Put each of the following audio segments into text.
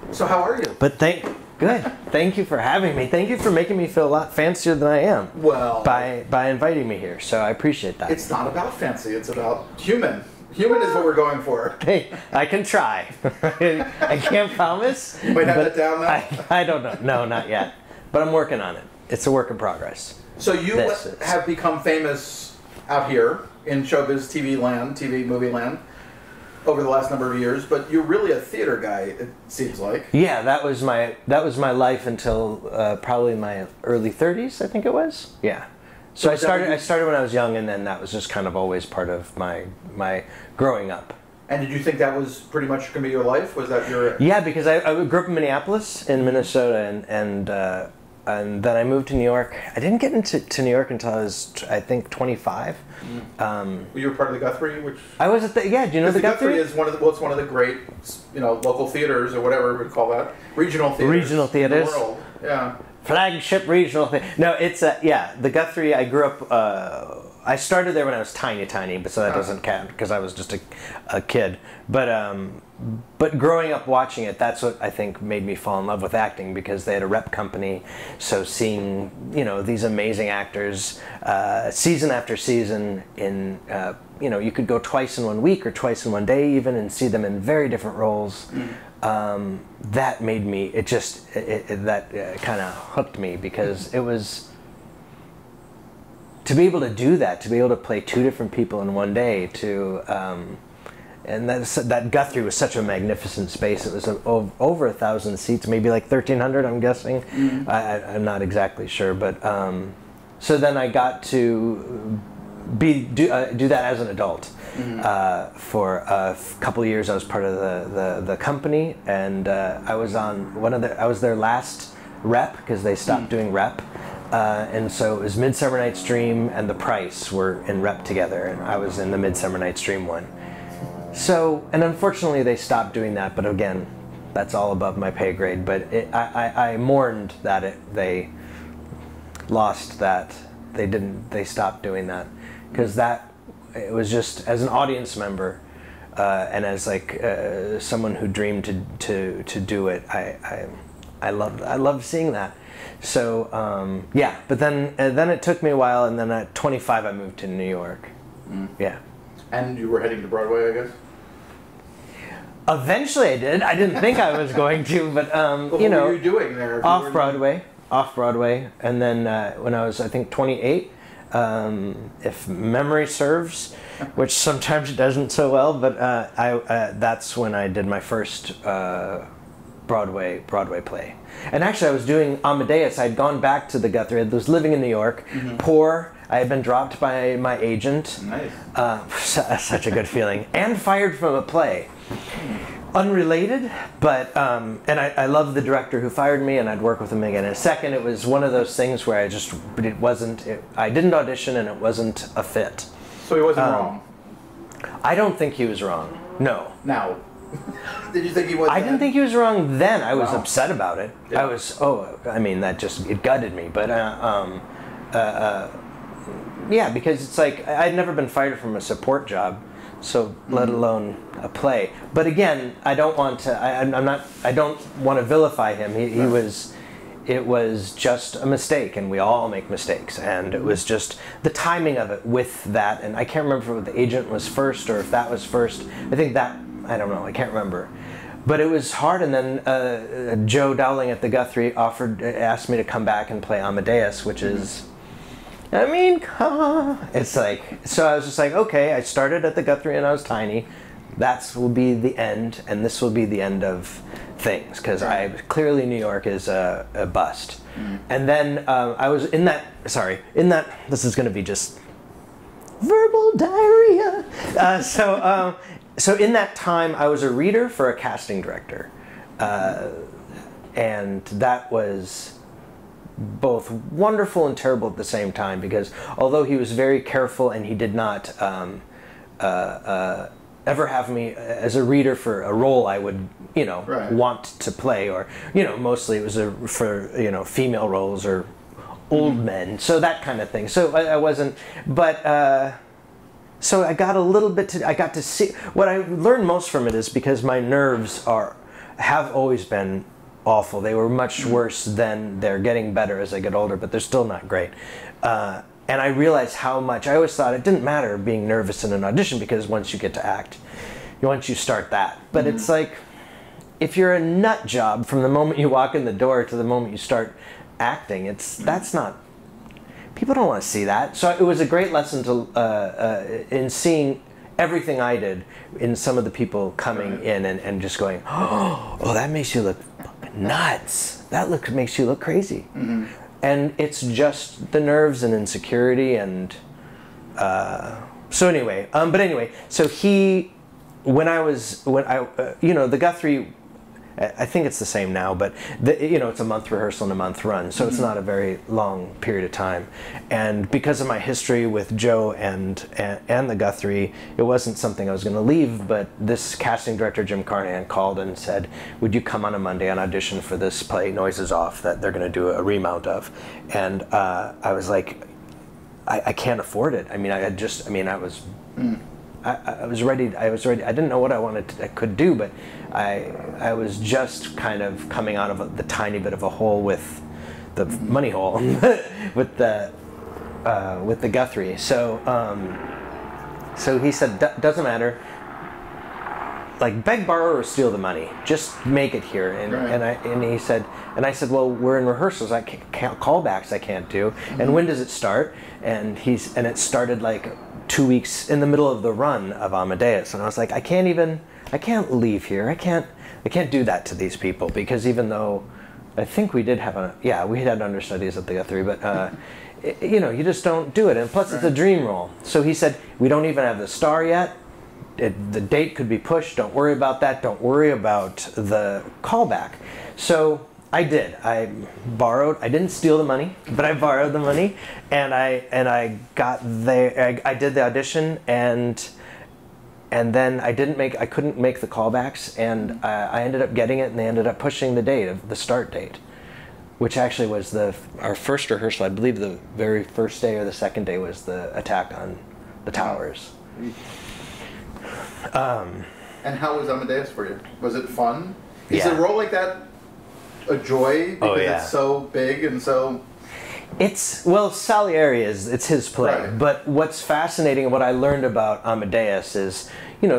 So how are you? But good. Thank you for having me. Thank you for making me feel a lot fancier than I am. Well, by inviting me here. So I appreciate that. It's not about fancy. It's about human. Human is what we're going for. Hey, I can try. I can't promise. You might have it down now. I don't know. No, not yet. But I'm working on it. It's a work in progress. So you have become famous out here in showbiz TV land, TV movie land, over the last number of years. But you're really a theater guy, it seems like. Yeah, that was my life until probably my early 30s. I think it was. Yeah. So I started when I was young, and then that was just kind of always part of my growing up. And did you think that was pretty much going to be your life? Was that your... Yeah, because I grew up in Minneapolis, in Minnesota, and then I moved to New York. I didn't get into New York until I was, I think, 25. You were part of the Guthrie, which... I was at the... Yeah, do you know the Guthrie? Guthrie is it's one of the great, local theaters, or whatever we would call that. Regional theaters. Regional theaters. In the world. Yeah. Flagship regional thing. No, it's the Guthrie. I grew up. I started there when I was tiny, but so that doesn't count because I was just a kid. But growing up watching it, that's what I think made me fall in love with acting, because they had a rep company. So seeing these amazing actors season after season in you could go twice in 1 week or twice in 1 day even, and see them in very different roles. That made me, that kind of hooked me, because it was, to be able to do that, to be able to play two different people in 1 day, and that Guthrie was such a magnificent space. It was over 1,000 seats, maybe like 1,300, I'm guessing. I'm not exactly sure, but so then I got to do that as an adult. For a couple of years, I was part of the company, and I was on I was their last rep, because they stopped doing rep, and so it was Midsummer Night's Dream and The Price were in rep together, and I was in the Midsummer Night's Dream one. So, and unfortunately they stopped doing that, but again, that's all above my pay grade. But I mourned that they lost that. They stopped doing that, because it was just, as an audience member, and as like someone who dreamed to do it, I loved seeing that. So yeah, but then it took me a while, and then at 25 I moved to New York. Yeah. And you were heading to Broadway, I guess? Eventually I did. I didn't think I was going to, but what were you doing there? Off Broadway, and then when I was, I think, 28. If memory serves, which sometimes it doesn't so well, but that's when I did my first Broadway play. And actually, I was doing Amadeus. I had gone back to the Guthrie. I was living in New York, poor. I had been dropped by my agent. Nice. Such a good feeling. And fired from a play. Unrelated, but and I love the director who fired me, and I'd work with him again in a second. It was one of those things where I didn't audition, and it wasn't a fit. So he wasn't wrong? I don't think he was wrong. No. Now, did you think he was? I didn't think he was wrong then. I was Wow. upset about it. Yeah. It gutted me, but yeah, because it's like, I'd never been fired from a support job, so let alone a play. But again, I don't want to. I don't want to vilify him. It was just a mistake, and we all make mistakes. And it was just the timing of it with that. And I can't remember if the agent was first or if that was first. I think that, I don't know. I can't remember. But it was hard. And then Joe Dowling at the Guthrie asked me to come back and play Amadeus, which is. I mean, it's like, so I was just like, okay, I started at the Guthrie and I was tiny. That will be the end, and this will be the end of things, because clearly New York is a bust. And then I was in that, this is going to be just verbal diarrhea. So in that time, I was a reader for a casting director. And that was both wonderful and terrible at the same time, because although he was very careful and he did not ever have me as a reader for a role I would, want to play, or, mostly it was for female roles or old men, so that kind of thing. So I wasn't, but so I got a little bit I got to see, what I learned most from it is because my nerves have always been awful. They were much worse then. They're getting better as I get older, but they're still not great. And I realized how much, I always thought it didn't matter being nervous in an audition, because once you get to act, once you start that. But it's like, if you're a nut job from the moment you walk in the door to the moment you start acting, that's not, people don't want to see that. So it was a great lesson to in seeing everything I did in some of the people coming in and just going, oh, that makes you look fucking nuts. That makes you look crazy. And it's just the nerves and insecurity and so anyway. But anyway, so the Guthrie, I think it's the same now, but it's a month rehearsal and a month run, so it's not a very long period of time. And because of my history with Joe and the Guthrie, it wasn't something I was going to leave. But this casting director, Jim Carnahan, called and said, "Would you come on a Monday and audition for this play, Noises Off, that they're going to do a remount of?" And I was like, I can't afford it. I mean, I was ready. I didn't know what I could do, but I was just kind of coming out of the tiny bit of a hole with the money hole with the Guthrie. So he said, "Doesn't matter. Like, beg, borrow, or steal the money. Just make it here." And he said, and I said, "Well, we're in rehearsals. I can't callbacks. I can't do. And when does it start?" And it started like 2 weeks in the middle of the run of Amadeus. And I was like, I can't leave here. I can't do that to these people, because even though I think we did have we had understudies at the Guthrie, but you just don't do it. And plus it's a dream role. So he said, "We don't even have the star yet. The date could be pushed. Don't worry about that. Don't worry about the callback." So I did. I borrowed. I didn't steal the money, but I borrowed the money, and I got there. I did the audition, and then I couldn't make the callbacks, and I ended up getting it, and they ended up pushing the date of the start date, which actually was our first rehearsal. I believe the very first day or the second day was the attack on the towers. And how was Amadeus for you? Was it fun? Is a role like that a joy because it's so big and so... Salieri it's his play, right. But what's fascinating and what I learned about Amadeus is,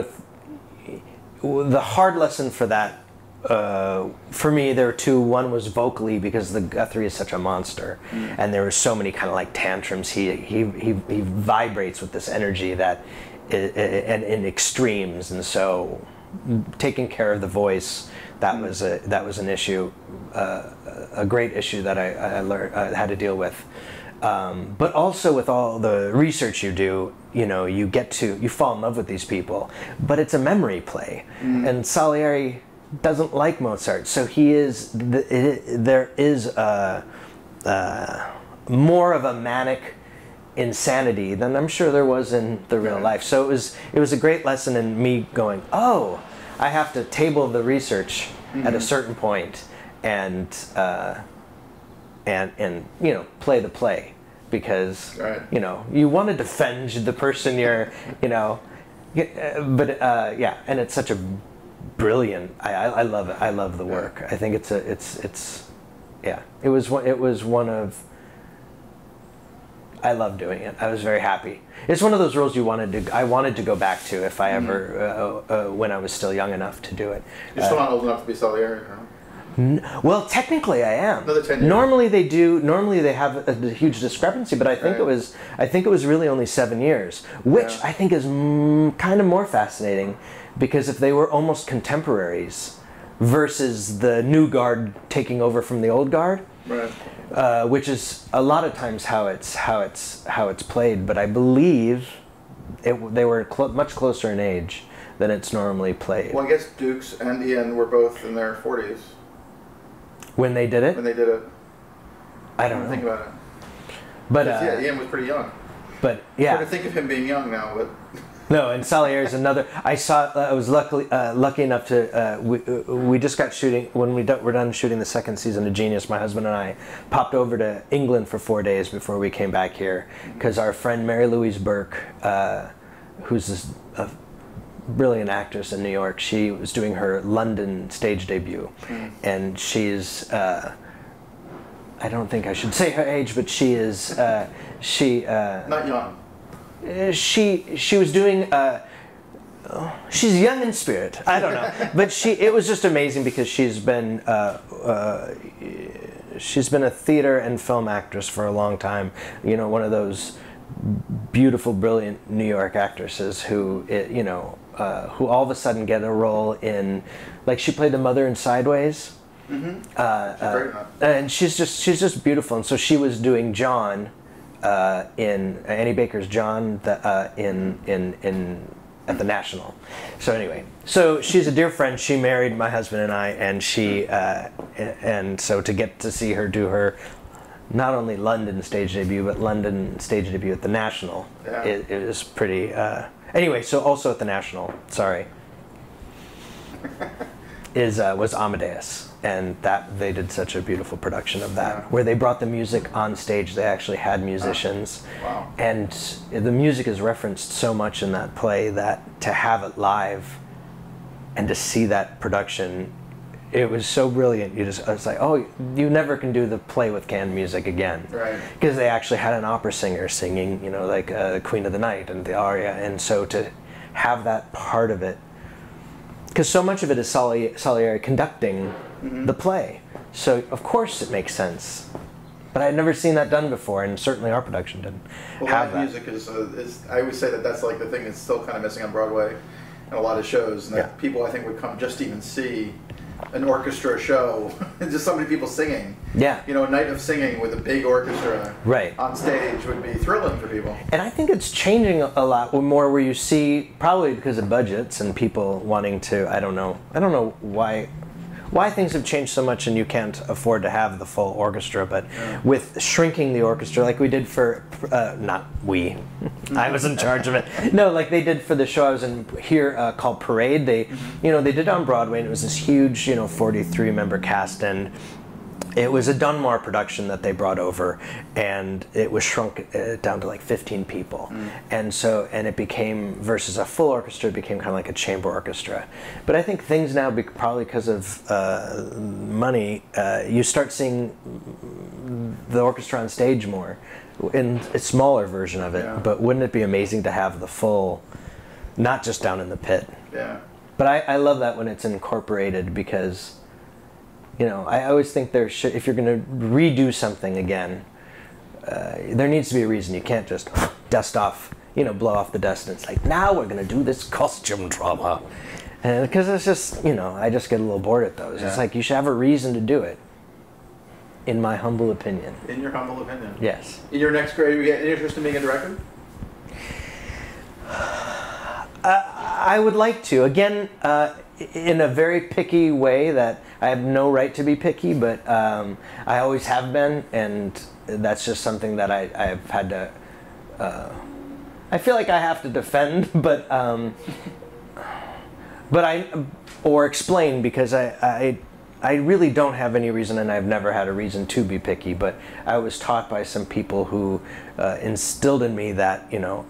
the hard lesson for that, for me, there were two. One was vocally, because the Guthrie is such a monster, and there were so many kind of like tantrums. He vibrates with this energy that, and in extremes, and so taking care of the voice, that was an issue, a great issue that I learned, had to deal with. But also with all the research you do, you fall in love with these people, but it's a memory play, and Salieri doesn't like Mozart, so there is more of a manic insanity than I'm sure there was in the real life. So it was a great lesson in me going, oh, I have to table the research at a certain point and play the play, because you want to defend the person you're and it's such a brilliant. I love it. I love the work. I think it was one of. I love doing it. I was very happy. It's one of those roles I wanted to go back to if I ever, when I was still young enough to do it. You're still not old enough to be Salieri, no? Well, technically I am. Another 10 years. Normally they have a huge discrepancy, but I think it was really only 7 years, which I think is kind of more fascinating, because if they were almost contemporaries versus the new guard taking over from the old guard. Right. Which is a lot of times how it's played, but I believe they were much closer in age than it's normally played. Well, I guess Dukes and Ian were both in their 40s. When they did it? When they did it. I don't know. Think about it. But Ian was pretty young. But yeah. Hard to think of him being young now, but. No, and Salieri's another. I was lucky enough to. We just got shooting when we're done shooting the second season of Genius. My husband and I popped over to England for 4 days before we came back here, because our friend Mary Louise Burke, who's a brilliant actress in New York. She was doing her London stage debut, and she's I don't think I should say her age, but she is Not young. She was doing. She's young in spirit. I don't know, but it was just amazing because she's been a theater and film actress for a long time. You know, one of those beautiful, brilliant New York actresses who who all of a sudden get a role in, like, she played the mother in Sideways. And she's just beautiful. And so she was doing John in Annie Baker's John in at the National. So anyway, so she's a dear friend. She married my husband and I, and and so to get to see her do her not only London stage debut, but London stage debut at the National, it was pretty. Anyway, so also at the National, sorry, was Amadeus. And that they did such a beautiful production of that, where they brought the music on stage. They actually had musicians, and the music is referenced so much in that play that to have it live and to see that production, it was so brilliant. It's like, oh, you never can do the play with canned music again, right? Because they actually had an opera singer singing, you know, like Queen of the Night and the aria, and so to have that part of it, because so much of it is Salieri conducting the play, so of course it makes sense. But I'd never seen that done before, and certainly our production didn't have that. Music is I always say that's like the thing that's still kind of missing on Broadway and a lot of shows, and that people I think would come just to even see an orchestra show, just so many people singing. Yeah. You know, a night of singing with a big orchestra on stage would be thrilling for people. And I think it's changing a lot more, where you see, probably because of budgets and people wanting to, I don't know why things have changed so much and you can't afford to have the full orchestra, but with shrinking the orchestra, like we did for, not we, I was in charge of it. No, like they did for the show I was in here called Parade. They, they did it on Broadway, and it was this huge, 43-member cast, and it was a Dunmore production that they brought over, and it was shrunk down to like 15 people. And it became, versus a full orchestra, it became kind of like a chamber orchestra. But I think things now, probably because of money, you start seeing the orchestra on stage more, in a smaller version of it. Yeah. But wouldn't it be amazing to have the full, not just down in the pit? Yeah. But I love that when it's incorporated, because I always think if you're going to redo something again, there needs to be a reason. You can't just dust off, blow off the dust, and it's like, now we're going to do this costume drama. And because it's just, I just get a little bored at those. Yeah. It's like, you should have a reason to do it, in my humble opinion. In your humble opinion? Yes. In your next grade, you get any interest in being a director? I would like to. Again, in a very picky way that I have no right to be picky, but I always have been, and that's just something that I've had to, I feel like I have to defend, but or explain, because I really don't have any reason, and I've never had a reason to be picky, but I was taught by some people who instilled in me that,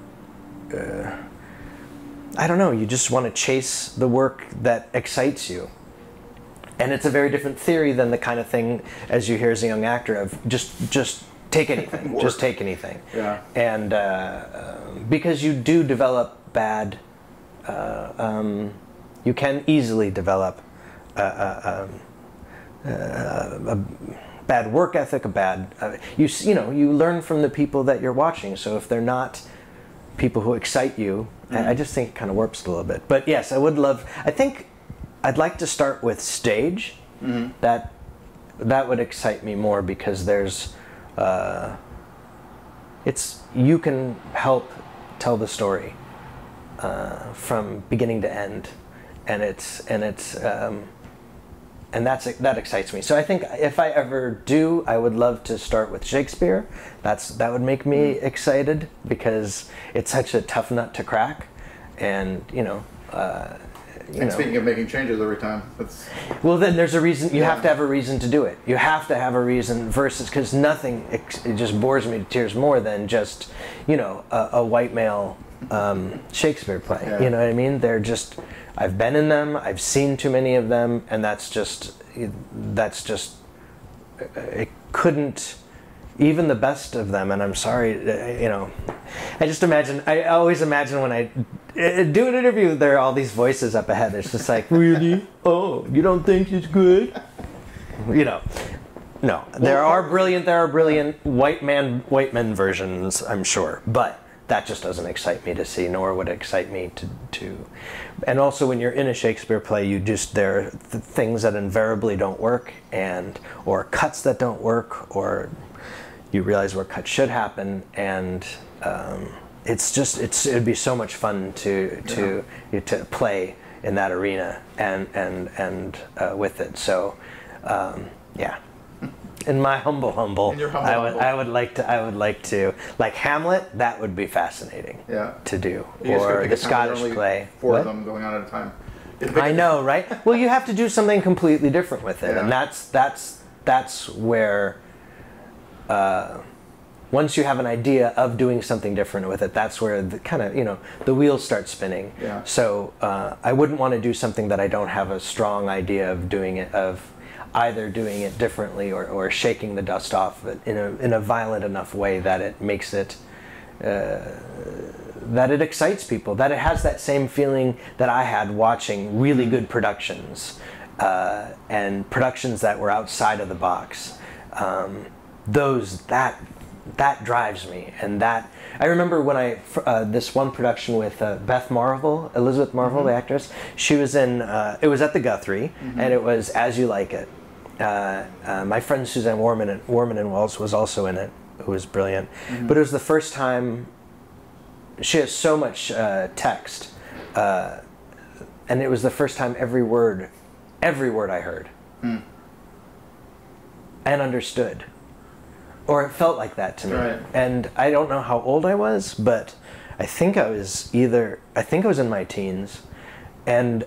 I don't know, you just want to chase the work that excites you. And it's a very different theory than the kind of thing, as you hear as a young actor, of just take anything, just take anything. Yeah. And because you do develop bad, you can easily develop a bad work ethic, you learn from the people that you're watching. So if they're not people who excite you, I just think it kind of warps it a little bit. But yes, I think I'd like to start with stage. That would excite me more, because there's you can help tell the story from beginning to end, and that excites me. So I think if I ever do, I would love to start with Shakespeare. That would make me excited, because it's such a tough nut to crack, and speaking of making changes every time, well, then there's a reason. You have to have a reason to do it. You have to have a reason, versus, because nothing it just bores me to tears more than just a white male Shakespeare play. Yeah. You know what I mean? They're just, I've been in them, I've seen too many of them, and that's just, it couldn't, even the best of them, and I'm sorry, you know, I always imagine when I do an interview, there are all these voices up ahead. It's just like, really? Oh, you don't think it's good? You know, no. There are brilliant white men versions, I'm sure, but that just doesn't excite me to see, nor would it excite me to. And also, when you're in a Shakespeare play, there are things that invariably don't work, or cuts that don't work, or you realize where cuts should happen, and it'd be so much fun to play in that arena and with it. So yeah. In my humble, I would like to like Hamlet. That would be fascinating. Yeah. To do, or the Scottish play. Four of them going on at a time. I know, right? Well, you have to do something completely different with it, yeah. and that's where. Once you have an idea of doing something different with it, that's where the kind of, the wheels start spinning. Yeah. So I wouldn't want to do something that I don't have a strong idea of doing it, of either doing it differently or shaking the dust off in a violent enough way that it makes it, that it excites people, that it has that same feeling that I had watching really good productions, and productions that were outside of the box. That drives me, and that I remember when this one production with Elizabeth Marvel, mm-hmm. the actress. She was in. It was at the Guthrie, mm-hmm. and it was As You Like It. My friend Suzanne Warman and Wells was also in it, who was brilliant. Mm-hmm. But it was the first time. She has so much text, and it was the first time every word I heard, and understood. Or it felt like that to me. Right. And I don't know how old I was, but I think I was in my teens. And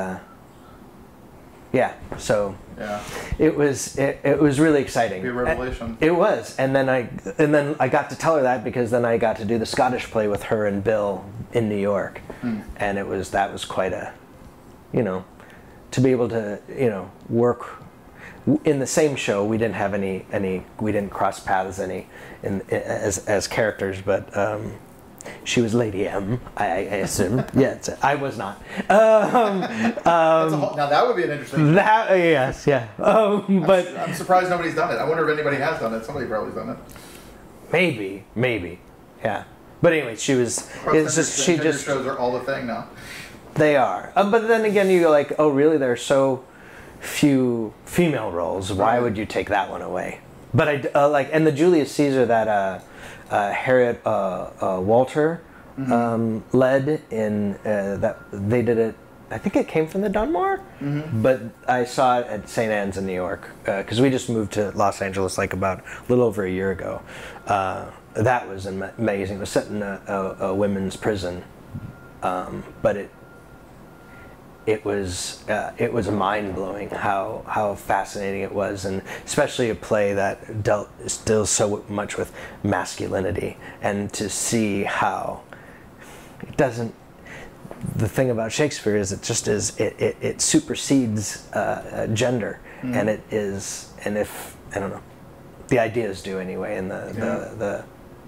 so it was really exciting. Be a revelation. It was. And then I got to tell her that, because then I got to do the Scottish play with her and Bill in New York. And that was quite a, to be able to, work in the same show. We didn't have we didn't cross paths as characters, but she was Lady M, I assume. Yeah, I was not. Now that would be an interesting. Yes, yeah. But I'm surprised nobody's done it. I wonder if anybody has done it. Somebody probably's done it. Maybe, yeah. But anyway, she was. Shows are all the thing now. They are, but then again, you go like, oh, really? There are so few female roles. Why would you take that one away? But and the Julius Caesar that Harriet Walter led in that they did it. I think it came from the Dunmore, but I saw it at St. Anne's in New York, because we just moved to Los Angeles like about a little over a year ago. That was amazing. It was set in a women's prison, but it was mind-blowing how fascinating it was, and especially a play that dealt still so much with masculinity, and to see how it doesn't. The thing about Shakespeare is it supersedes gender, and it is, and if I don't know, the ideas do anyway, and the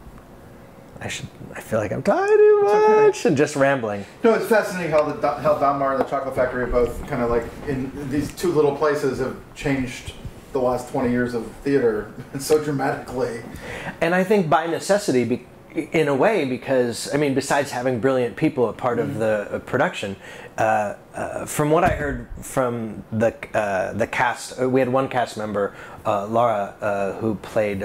I feel like I'm talking too much and just rambling. No, it's fascinating how Donmar and the Chocolate Factory are both kind of like in these two little places have changed the last 20 years of theater so dramatically. And I think by necessity, in a way, because I mean, besides having brilliant people a part of the production, from what I heard from the cast, we had one cast member, Laura, who played.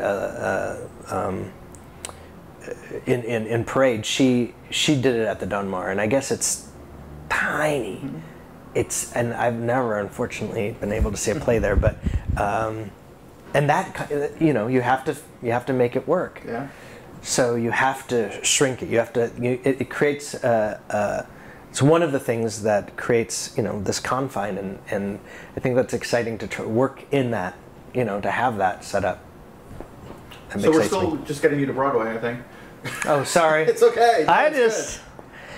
In Parade, she did it at the Dunmar, and I guess it's tiny. And I've never, unfortunately, been able to see a play there, but and that you have to make it work. Yeah. So you have to shrink it. You have to. It creates. It's one of the things that creates this confine, and I think that's exciting to work in that. To have that set up. So we're still just getting you to Broadway, I think. Oh, sorry. It's okay. I just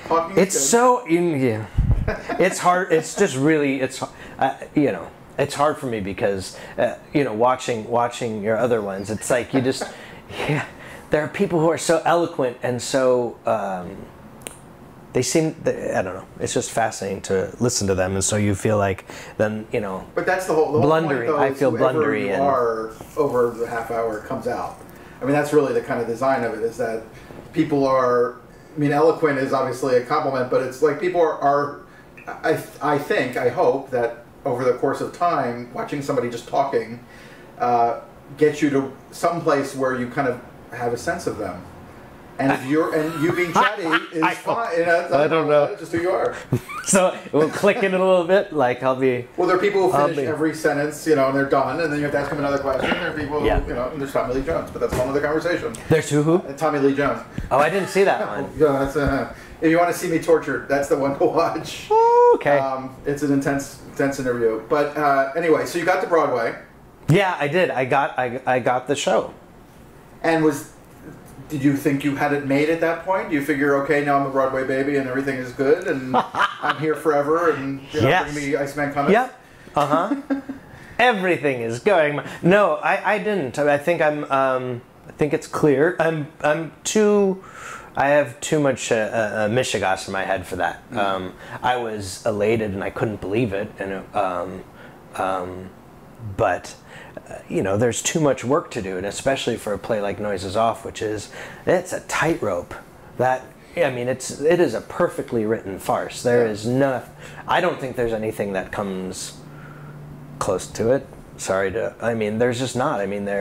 Talking It's is good. so yeah. It's hard. It's just really you know. It's hard for me because you know, watching your other ones. It's like you just yeah. There are people who are so eloquent and so they seem. I don't know. It's just fascinating to listen to them, and so you feel like then you know. But that's the whole blundery. Point, though, I feel whoever blundery you and are over the half hour comes out. I mean, that's really the kind of design of it. Is that people are. I mean, eloquent is obviously a compliment, but it's like people are I think, I hope that over the course of time, watching somebody just talking gets you to some place where you kind of have a sense of them. And if you being chatty is fine. You know, I don't know. That's just who you are. So we'll click in a little bit. Like I'll be. Well, there are people who finish every sentence, you know, and they're done, and then you have to ask them another question. There are people who, you know, and there's Tommy Lee Jones, but that's a whole other conversation. There's who? Tommy Lee Jones. Oh, I didn't see that one. Yeah, that's if you want to see me tortured, that's the one to watch. Okay. It's an intense interview. But anyway, so you got to Broadway. Yeah, I did. I got the show. And did you think you had it made at that point? Do you figure, okay, now I'm a Broadway baby and everything is good and I'm here forever and you know, bring me Iceman Cummings? Yep. Everything is going. No, I didn't. I think I think it's clear. I have too much mishigas in my head for that. I was elated and I couldn't believe it, and but you know, there's too much work to do, and especially for a play like Noises Off, which it's a tightrope. That I mean, it is a perfectly written farce. There is no. I don't think there's anything that comes close to it. I mean, there's just not. I mean,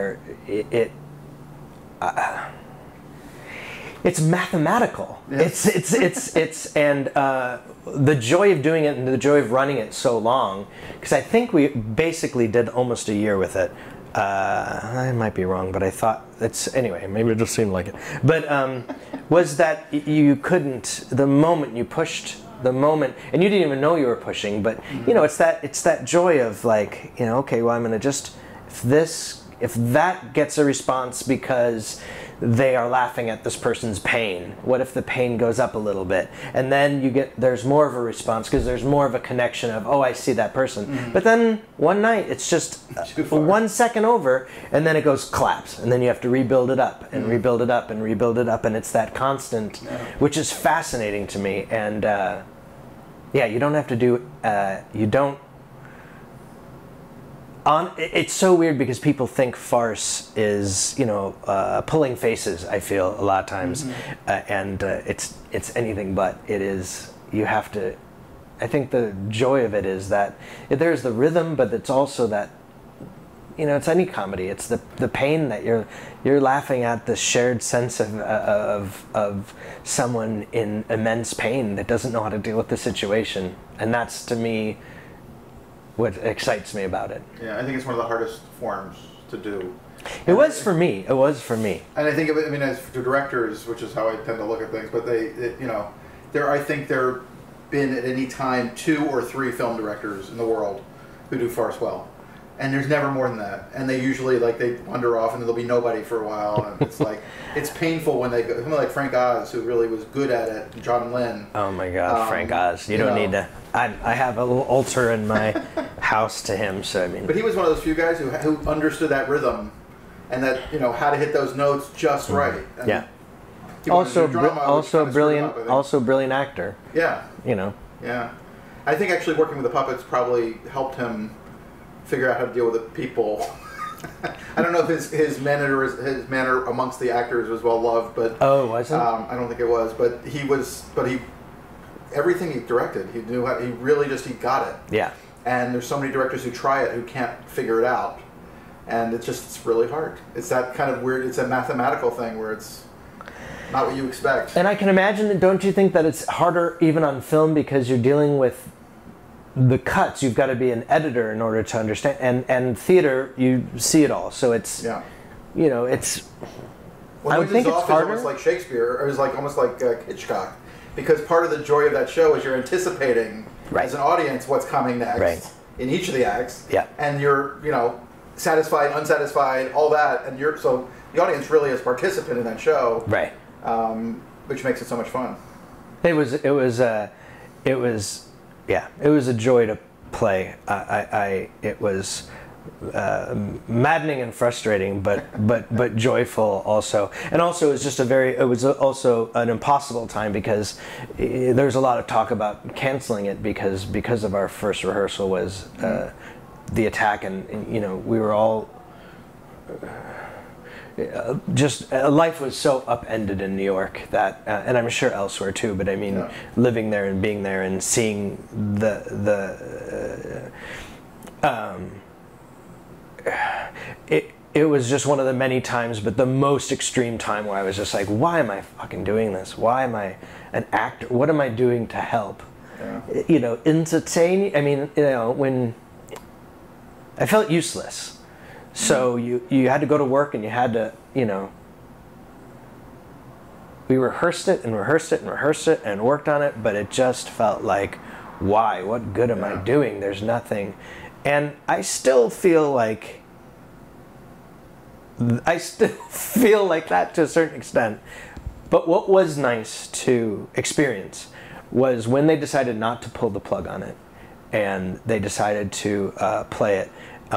it's mathematical. Yeah. It's and the joy of doing it and the joy of running it so long, because I think we basically did almost a year with it. I might be wrong, but I thought anyway. Maybe it just seemed like it. But was that you couldn't the moment you pushed the moment, and you didn't even know you were pushing. But you know, it's that joy of like, you know, okay, well, I'm going to just if that gets a response because they are laughing at this person's pain, what if the pain goes up a little bit? And then there's more of a response because there's more of a connection of, oh, I see that person. But then one night it's just 1 second over, and then it goes collapse, and then you have to rebuild it up and rebuild it up and rebuild it up, and it's that constant, which is fascinating to me. And you don't have to do, it's so weird because people think farce is, you know, pulling faces. I feel a lot of times, and it's anything but. It is. You have to. I think the joy of it is that there's the rhythm, but it's also that, you know, it's any comedy. It's the pain that you're laughing at, the shared sense of someone in immense pain that doesn't know how to deal with the situation, and that's to me what excites me about it. Yeah, I think it's one of the hardest forms to do. It was for me. And I think, I mean, as to directors, which is how I tend to look at things, but you know, I think there have been at any time 2 or 3 film directors in the world who do farce well. And there's never more than that. And they usually, like, they wander off and there'll be nobody for a while. And it's like, it's painful when they go, something like Frank Oz, who really was good at it, John Lynn. Oh my God, Frank Oz. You don't need to. I have a little altar in my house to him, so I mean. But he was one of those few guys who understood that rhythm and that, you know, how to hit those notes just right. And yeah. Also brilliant actor. Yeah. You know. Yeah. I think actually working with the puppets probably helped him figure out how to deal with the people. I don't know if his manner amongst the actors was well loved, but wasn't? I don't think it was. But everything he directed, he knew how. He got it. Yeah. And there's so many directors who try it who can't figure it out, and it's really hard. It's that kind of weird. It's a mathematical thing where it's not what you expect. And I can imagine. Don't you think that it's harder even on film because you're dealing with the cuts? You've got to be an editor in order to understand, and theater, you see it all, so it's you know, it's I think it's harder. Almost like Shakespeare, or it's like almost like Hitchcock, because part of the joy of that show is you're anticipating as an audience what's coming next in each of the acts, and you're, you know, satisfied, unsatisfied, all that, and so the audience really is participant in that show, which makes it so much fun. It was yeah, it was a joy to play. It was maddening and frustrating, but joyful also. And also it was just it was also an impossible time because there's a lot of talk about canceling it because of our first rehearsal was the attack, and you know, we were all just life was so upended in New York that, and I'm sure elsewhere too. But I mean, living there and being there and seeing it was just one of the many times, but the most extreme time where I was just like, why am I fucking doing this? Why am I an actor? What am I doing to help? Yeah. You know, entertain. I mean, you know, when I felt useless. So you had to go to work and you had to, you know, we rehearsed it and rehearsed it and rehearsed it and worked on it, but it just felt like, why? What good am I doing? There's nothing. And I still feel like that to a certain extent. But what was nice to experience was when they decided not to pull the plug on it and they decided to play it.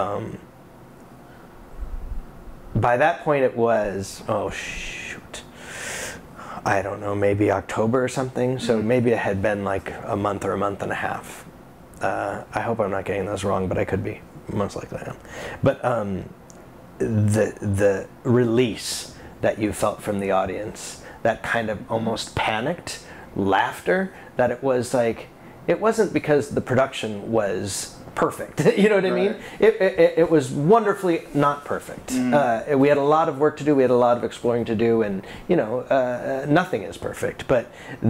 By that point it was, oh shoot, I don't know, maybe October or something. So maybe it had been like a month or a month and a half. I hope I'm not getting those wrong, but I could be. Most likely I am. But the release that you felt from the audience, that kind of almost panicked laughter, that it was like, it wasn't because the production was perfect. You know what I mean? It was wonderfully not perfect. We had a lot of work to do. We had a lot of exploring to do, and you know, nothing is perfect. But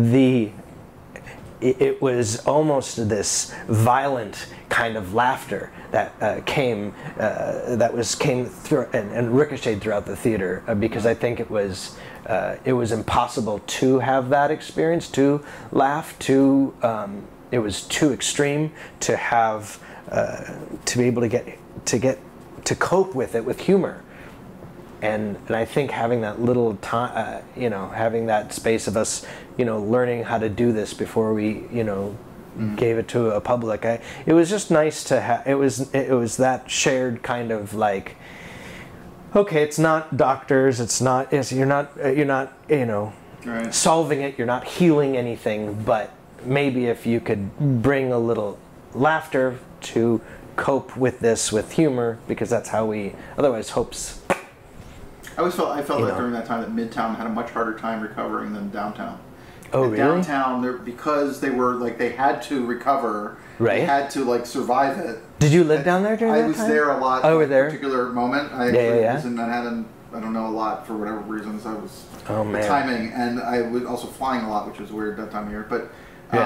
it was almost this violent kind of laughter that came through and ricocheted throughout the theater, because I think it was impossible to have that experience, to laugh, it was too extreme to have. To be able to cope with it with humor, and I think having that little time, you know, having that space of us, you know, learning how to do this before we, you know, gave it to a public. It was just nice to have. It was that shared kind of like, okay, it's not doctors, you're not you know, solving it, you're not healing anything, but maybe if you could bring a little laughter to cope with this with humor, because that's how we otherwise hopes. I felt like during that time that Midtown had a much harder time recovering than downtown. Oh, and really? Downtown, because they were like, they had to recover. Right. They had to like survive it. Did you live down there during that time? I was there a lot. Oh, at a particular moment. I was in Manhattan. I don't know, a lot for whatever reasons. I was timing, and I was also flying a lot, which was weird that time of year. But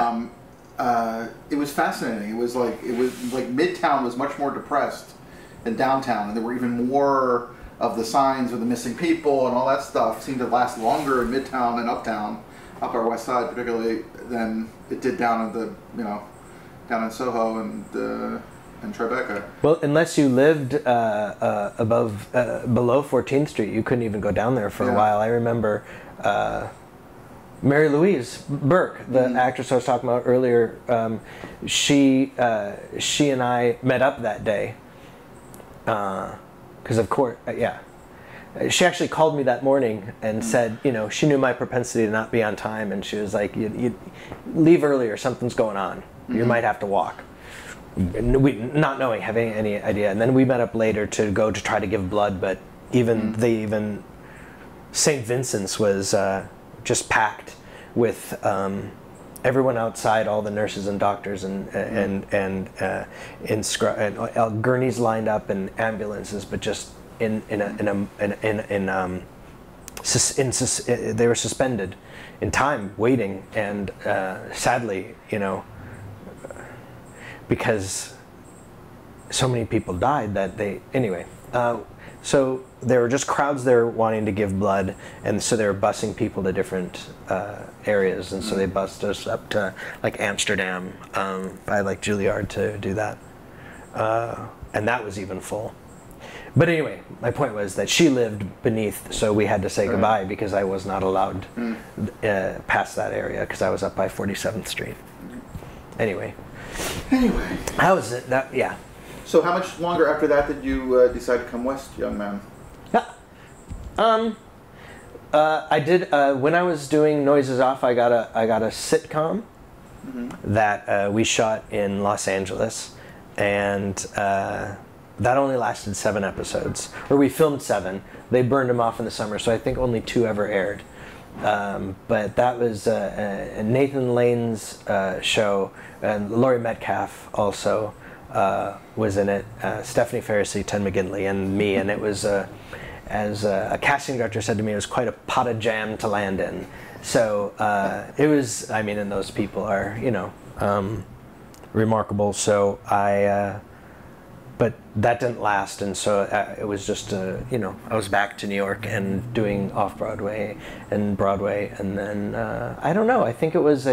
it was fascinating. It was like Midtown was much more depressed than downtown, and there were even more of the signs of the missing people and all that stuff seemed to last longer in Midtown and Uptown, Upper West Side particularly, than it did down at the down in Soho and Tribeca. Well, unless you lived below 14th Street, you couldn't even go down there for a while. I remember. Mary Louise Burke, the actress I was talking about earlier, she and I met up that day. Because of course, she actually called me that morning and said, you know, she knew my propensity to not be on time, and she was like, you leave early or something's going on. You might have to walk. Not knowing, having any idea. And then we met up later to go to try to give blood, but even St. Vincent's was just packed with everyone outside, all the nurses and doctors and gurneys lined up and ambulances, but just they were suspended in time, waiting, and sadly, you know, because so many people died that so there were just crowds there wanting to give blood, and so they were busing people to different areas, and so they bused us up to like Amsterdam by like Juilliard to do that, and that was even full. But anyway, my point was that she lived beneath, so we had to say goodbye because I was not allowed past that area because I was up by 47th Street. Anyway, how was it? Yeah. So how much longer after that did you decide to come west, young man? I did when I was doing Noises Off. I got a sitcom that we shot in Los Angeles, and that only lasted 7 episodes. Or we filmed 7. They burned them off in the summer, so I think only 2 ever aired. But that was Nathan Lane's show, and Laurie Metcalf also was in it. Stephanie Faracy, Ted McGinley, and me, and it was. As a casting director said to me, it was quite a pot of jam to land in. So it was, I mean, and those people are, you know, remarkable. So but that didn't last, and so it was just, you know, I was back to New York and doing Off-Broadway and Broadway, and then, I don't know, I think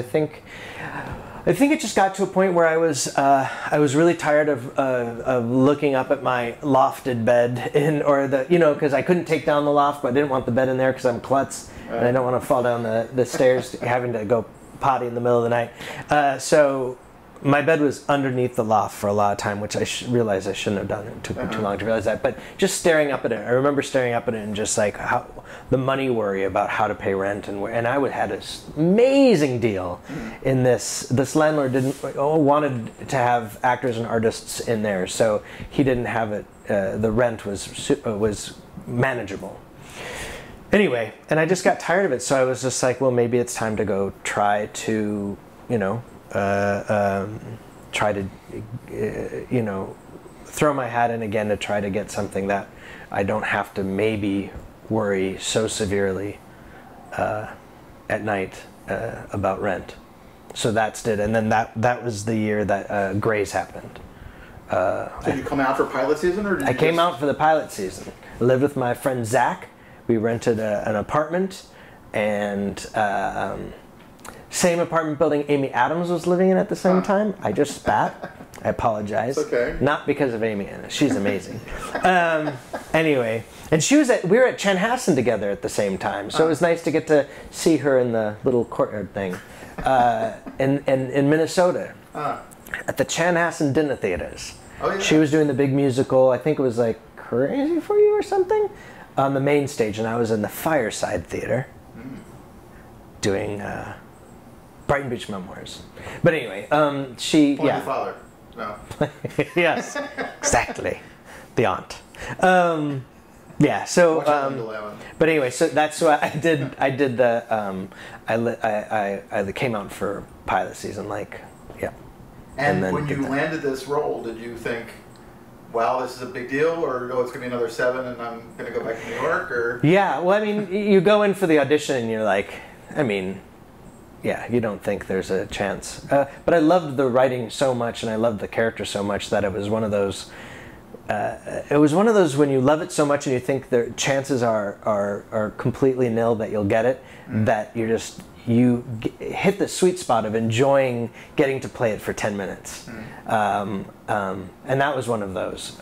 it just got to a point where I was really tired of looking up at my lofted bed because I couldn't take down the loft, but I didn't want the bed in there because I'm klutz and I don't want to fall down the stairs having to go potty in the middle of the night. So my bed was underneath the loft for a lot of time, which I realized I shouldn't have done. It took me too long to realize that. But just staring up at it, I remember staring up at it and just like how the money worry about how to pay rent and I had this amazing deal in this. This landlord wanted to have actors and artists in there, so he didn't have it. The rent was manageable. Anyway, and I just got tired of it, so I was just like, well, maybe it's time to go try to, you know. Try to, you know, throw my hat in again to try to get something that I don't have to maybe worry so severely at night about rent. So that's it, and then that was the year that Grays happened. So did you come out for pilot season, or did I came out for the pilot season. I lived with my friend Zach. We rented an apartment, and same apartment building Amy Adams was living in at the same time. I just spat. I apologize. It's okay. Not because of Amy. She's amazing. Anyway, and we were at Chanhassen together at the same time, so it was nice to get to see her in the little courtyard thing in Minnesota at the Chanhassen Dinner Theaters. Oh, yeah. She was doing the big musical. I think it was like Crazy for You or something on the main stage, and I was in the Fireside Theater doing Brighton Beach Memoirs. But anyway, she... Your father. No. Yes, exactly. The aunt. Yeah, so... but anyway, so that's what I did. I did the... I came out for pilot season, like, yeah. And when you landed this role, did you think, wow, this is a big deal, or oh, it's going to be another 7 and I'm going to go back to New York, or... Yeah, well, I mean, you go in for the audition and you're like, I mean... Yeah, you don't think there's a chance. But I loved the writing so much, and I loved the character so much that it was one of those. It was one of those when you love it so much and you think the chances are completely nil that you'll get it. That you hit the sweet spot of enjoying getting to play it for 10 minutes, and that was one of those.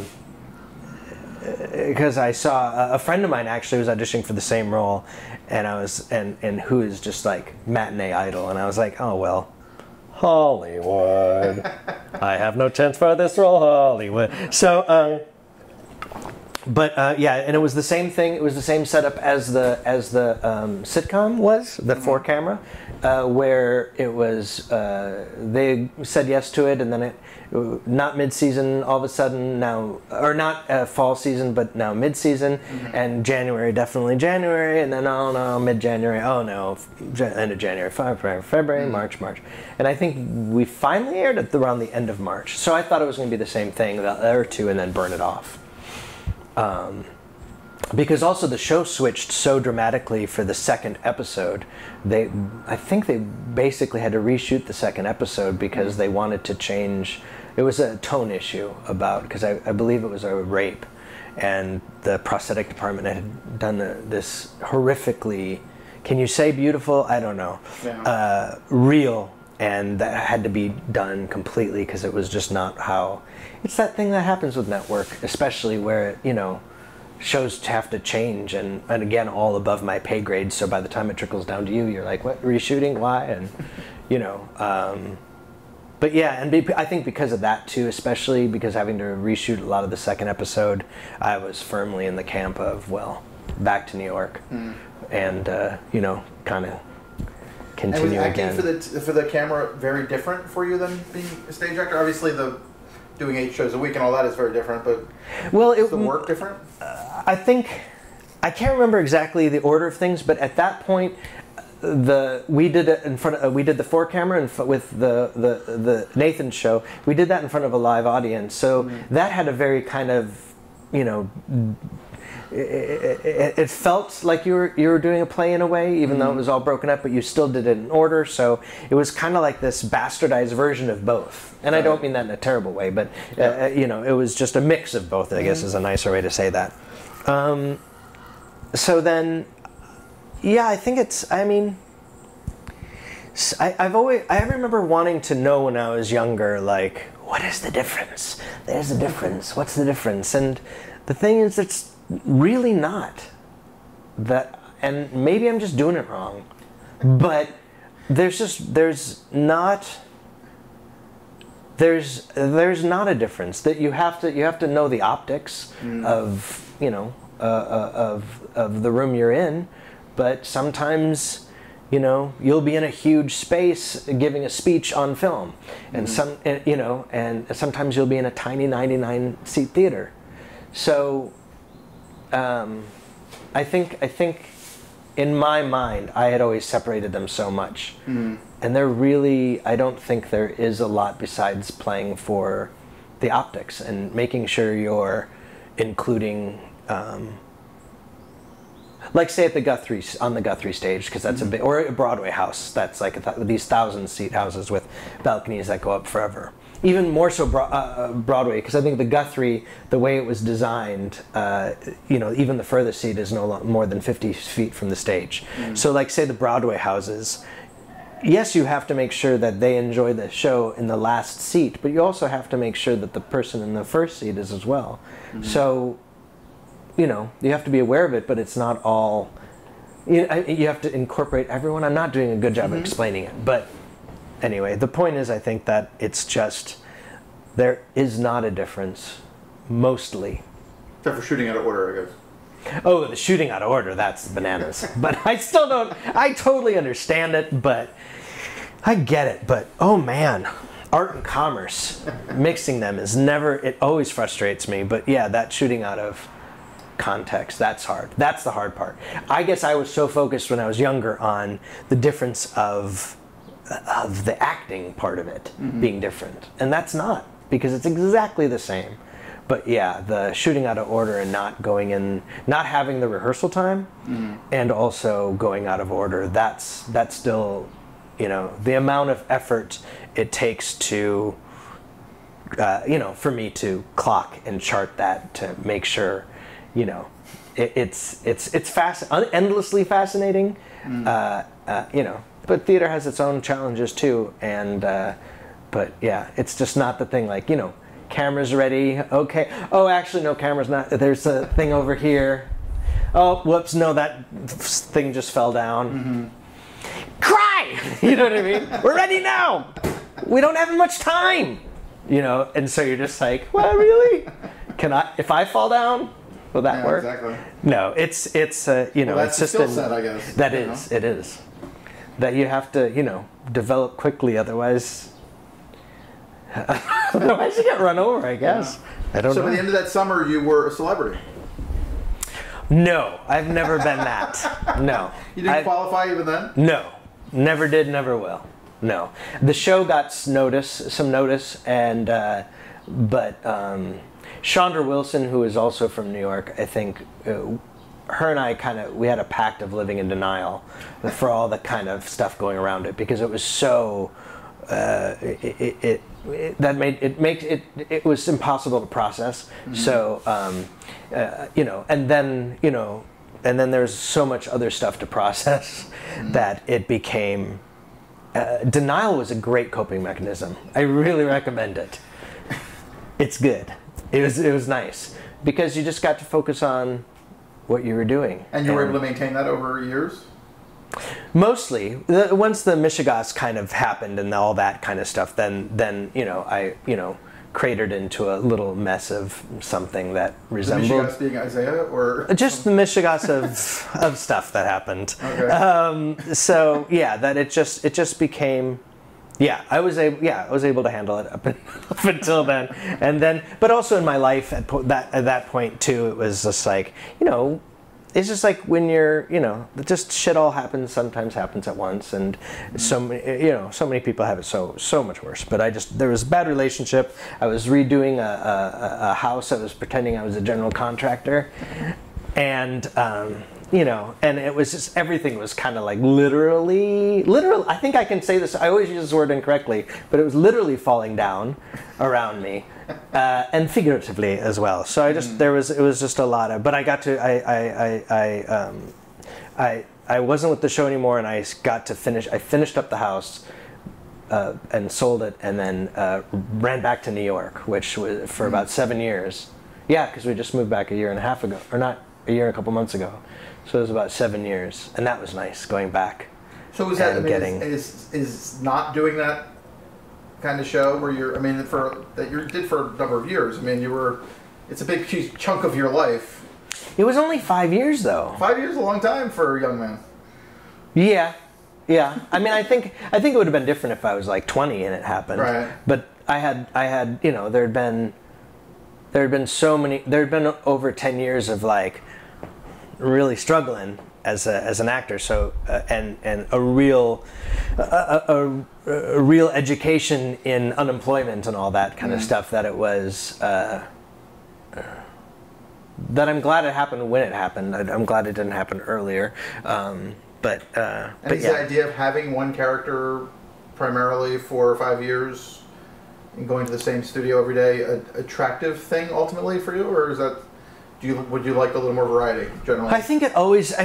Because I saw a friend of mine actually was auditioning for the same role, and and who is just like matinee idol, and I was like, oh well, Hollywood, I have no chance for this role, Hollywood. So, yeah, and it was the same thing. It was the same setup as the sitcom was, the 4-camera, where it was they said yes to it, and then it not mid-season all of a sudden now, or not fall season, but now mid-season, and January, definitely January, and then oh no, mid-January, oh no, end of January, February, March, and I think we finally aired it around the end of March. So I thought it was going to be the same thing, or 2, and then burn it off. Because also the show switched so dramatically for the 2nd episode. I think they basically had to reshoot the 2nd episode because they wanted to change. It was a tone issue because I believe it was a rape, and the prosthetic department had done this horrifically, can you say beautiful? I don't know. Yeah. Real and that had to be done completely because it was just not how. It's that thing that happens with network, especially where shows have to change, and again, all above my pay grade. So by the time it trickles down to you, you're like, what, reshooting? Why? And but yeah, and I think because of that too, especially because having to reshoot a lot of the second episode, I was firmly in the camp of, well, back to New York, and kind of continue and was again. acting for the camera very different for you than being a stage actor? Obviously, doing 8 shows a week and all that is very different, but is the work different? I think I can't remember exactly the order of things, but at that point, we did it in front of, we did the 4 camera with the Nathan show. We did that in front of a live audience, so that had a very kind of it felt like you were doing a play in a way, even though it was all broken up, but you still did it in order. So it was kind of like this bastardized version of both. And I don't mean that in a terrible way, but it was just a mix of both, I guess is a nicer way to say that. So then, yeah, I think I remember wanting to know when I was younger, like, what is the difference? There's a difference. What's the difference? And the thing is, it's really not that, and maybe I'm just doing it wrong, but there's not a difference. That you have to know the optics of of the room you're in, but sometimes you'll be in a huge space giving a speech on film, and and sometimes you'll be in a tiny 99 seat theater. So I think in my mind I had always separated them so much, and I don't think there is a lot besides playing for the optics and making sure you're including like say at the Guthrie stage, because that's a bit, or a Broadway house that's like these 1,000-seat houses with balconies that go up forever. Even more so Broadway, because I think the Guthrie, the way it was designed, even the furthest seat is no more than 50 feet from the stage. So like say the Broadway houses, yes, you have to make sure that they enjoy the show in the last seat, but you also have to make sure that the person in the first seat is as well. So, you have to be aware of it, but it's not all, you have to incorporate everyone. I'm not doing a good job of explaining it, but anyway, the point is, I think that it's just, there is not a difference, mostly. Except for shooting out of order, I guess. Oh, the shooting out of order, that's bananas. But I still don't, I totally understand it, but I get it. But, oh man, art and commerce, mixing them is never, it always frustrates me. But yeah, that shooting out of context, that's hard. That's the hard part. I guess I was so focused when I was younger on the difference of the acting part of it being different, and that's not, because it's exactly the same. But yeah, the shooting out of order and not going in, not having the rehearsal time, and also going out of order, that's still, the amount of effort it takes to for me to clock and chart that, to make sure it's endlessly fascinating, but theater has its own challenges too, and but yeah, it's just not the thing like, camera's ready, okay, oh actually no, camera's not, there's a thing over here, oh whoops, no, that thing just fell down. Cry! You know what I mean? We're ready now! We don't have much time! And so you're just like, well, really? If I fall down, will that work? Exactly. No, it's that's it's just skill set, I guess. It is. That you have to, develop quickly, otherwise you get run over, I guess. Yeah. I don't know. So by the end of that summer, you were a celebrity? No, I've never been that. No. You didn't qualify even then? No. Never did, never will. No. The show got some notice, and but Chandra Wilson, who is also from New York, I think, her and I we had a pact of living in denial for all the kind of stuff going around it, because it was so it was impossible to process. So and then there's so much other stuff to process that it became denial was a great coping mechanism. I really recommend it. It's good. It was nice because you just got to focus on what you were doing. And you were able to maintain that over years? Mostly. Once the Michigas kind of happened and all that kind of stuff, then I cratered into a little mess of something that resembled... The Michigas being Isaiah, or...? Just the Michigas of stuff that happened. Okay. So, yeah, that it just became... Yeah, I was able to handle it up until then. And then, but also in my life at that point, too, it was just like, it's just like when you're, just shit all sometimes happens at once, and so many people have it so much worse. But there was a bad relationship. I was redoing a house. I was pretending I was a general contractor, and and it was just, everything was kind of like literally, I think I can say this, I always use this word incorrectly, but it was literally falling down around me, and figuratively as well. So it was just a lot of, but I got to, I wasn't with the show anymore, and I finished up the house, and sold it, and then ran back to New York, which was for about 7 years. Yeah, because we just moved back a year and a half ago, or not, a year and a couple months ago. So it was about 7 years, and that was nice going back. So was that is not doing that kind of show where you did for a number of years? I mean, it's a big chunk of your life. It was only 5 years though. 5 years is a long time for a young man. Yeah. I mean, I think it would have been different if I was like 20 and it happened. Right. But I had there had been over 10 years of like really struggling as an actor, so and a real education in unemployment and all that kind of stuff, that it was that I'm glad it happened when it happened. I'm glad it didn't happen earlier, but is the idea of having one character primarily for 5 years and going to the same studio every day an attractive thing ultimately for you, or is that would you like a little more variety generally? I think it always,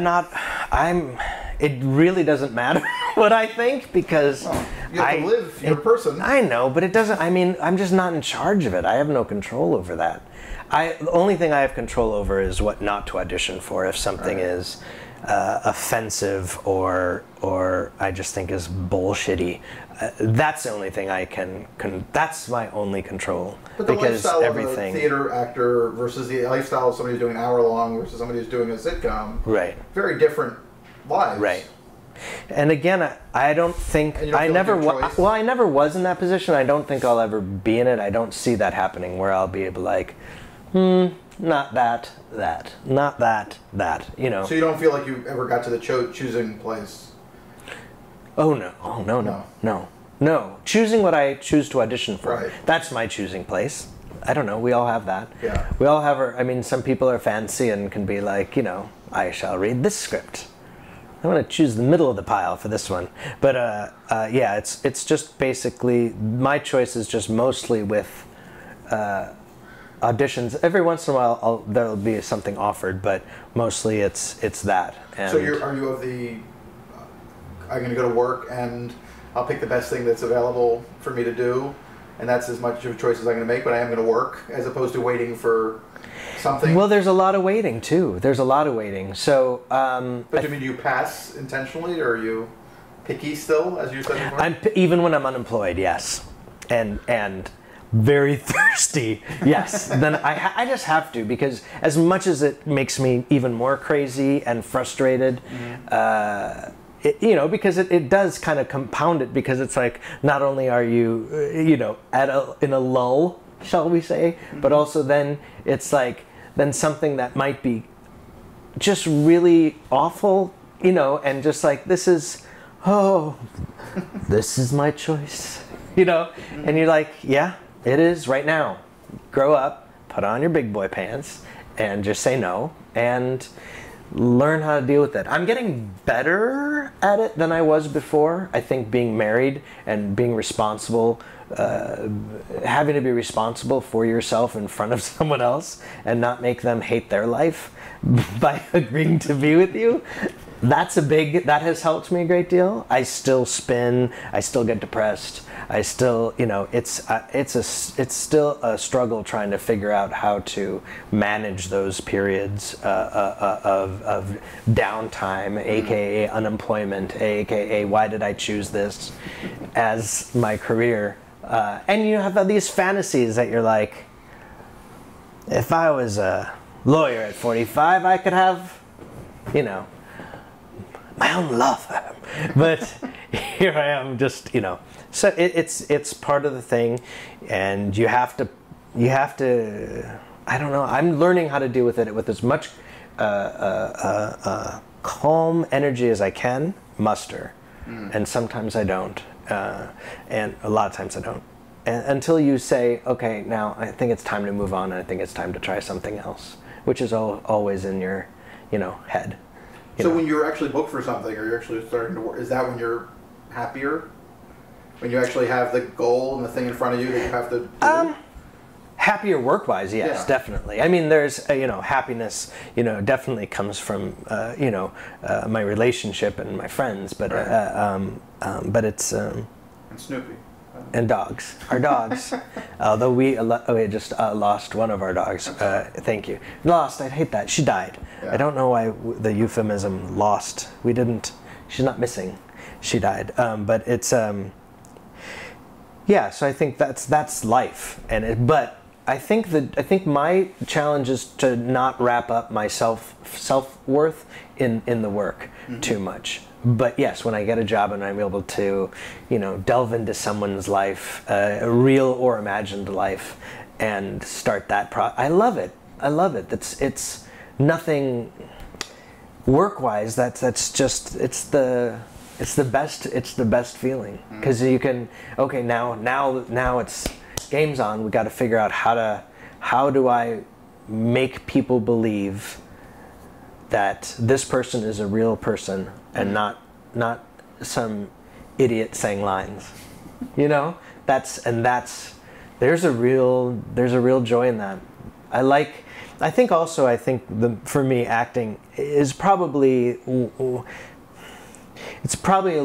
it really doesn't matter what I think, because you have to live your person. I know, but it doesn't, I'm just not in charge of it. I have no control over that. The only thing I have control over is what not to audition for if something is offensive or I just think is bullshitty. That's the only thing I can that's my only control. But the lifestyle of a theater actor versus the lifestyle of somebody who's doing an hour long versus somebody who's doing a sitcom, right? Very different lives, right? And again, I don't think I never was in that position. I don't think I'll ever be in it. I don't see that happening where I'll be able to like, not that, not that. So you don't feel like you ever got to the choosing place? Oh no. Choosing what I choose to audition for. Right. That's my choosing place. I don't know. We all have that. Yeah. We all have some people are fancy and can be like, I shall read this script. I want to choose the middle of the pile for this one. But it's just basically, my choice is just mostly with auditions. Every once in a while there'll be something offered, but mostly it's that. And so are you of the I'm going to go to work and I'll pick the best thing that's available for me to do, and that's as much of a choice as I'm going to make, but I am going to work, as opposed to waiting for something? Well, there's a lot of waiting too. So but do you pass intentionally, or are you picky still, as you said before? Even when I'm unemployed, yes, and very thirsty, yes. Then I just have to, because as much as it makes me even more crazy and frustrated, because it does kind of compound it, because it's like, not only are you, in a lull, shall we say, but also then it's like, then something that might be just really awful, and just like, this is my choice, and you're like, yeah, it is right now. Grow up, put on your big boy pants, and just say no, and learn how to deal with it. I'm getting better at it than I was before. I think being married and being responsible, having to be responsible for yourself in front of someone else and not make them hate their life by agreeing to be with you, that has helped me a great deal. I still spin, I still get depressed, I still, it's still a struggle trying to figure out how to manage those periods of downtime, aka unemployment, aka why did I choose this as my career. And you have these fantasies that you're like, if I was a lawyer at 45, I could have, my own law firm. But here I am, just So it's part of the thing, and you have to. I don't know. I'm learning how to deal with it with as much calm energy as I can muster, and sometimes I don't, and a lot of times I don't. And until you say, okay, now I think it's time to move on, and I think it's time to try something else, which is always in your, head. So when you're actually booked for something, or you're actually starting to work, is that when you're happier? When you actually have the goal and the thing in front of you that you have to do? Happier work-wise, yes, yeah. Definitely. I mean, there's, definitely comes from, my relationship and my friends, but, right. But it's... and Snoopy. And dogs. Our dogs. Although we just lost one of our dogs. Thank you. Lost, I hate that. She died. Yeah. I don't know why the euphemism lost. We didn't, she's not missing. She died. But it's, yeah, so I think that's life. But I think my challenge is to not wrap up my self-worth in the work too much. But yes, when I get a job and I'm able to, delve into someone's life, a real or imagined life, and start that I love it. I love it. It's nothing work-wise. That's just it's the best feeling, because you can now it's game's on. We got to figure out how do I make people believe that this person is a real person and not some idiot saying lines. There's a real joy in that. I think for me, acting is probably a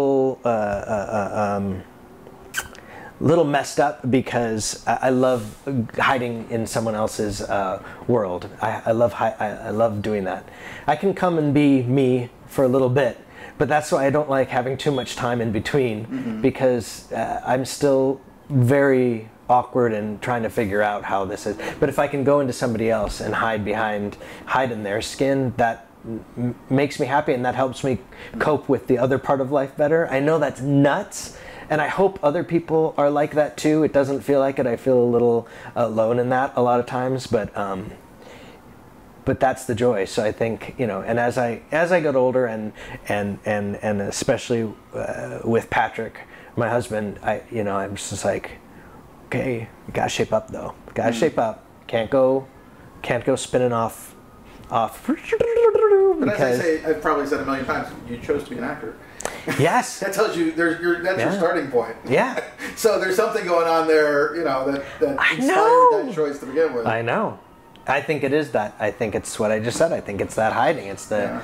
little messed up, because I love hiding in someone else's world. I love doing that. I can come and be me for a little bit, but that's why I don't like having too much time in between, because I'm still very awkward and trying to figure out how this is. But if I can go into somebody else and hide in their skin, that makes me happy, and that helps me cope with the other part of life better. I know that's nuts, and I hope other people are like that too. It doesn't feel like it. I feel a little alone in that a lot of times, but that's the joy. So I think, and as I get older, and especially with Patrick, my husband, I'm just like, okay, you gotta shape up though. Gotta shape up. Can't go spinning off. But as I say, I've probably said a million times, you chose to be an actor. Yes. That tells you that's your starting point. Yeah. So there's something going on there, that inspired that choice to begin with. I know. I think it is that. I think it's what I just said. I think it's that hiding. It's the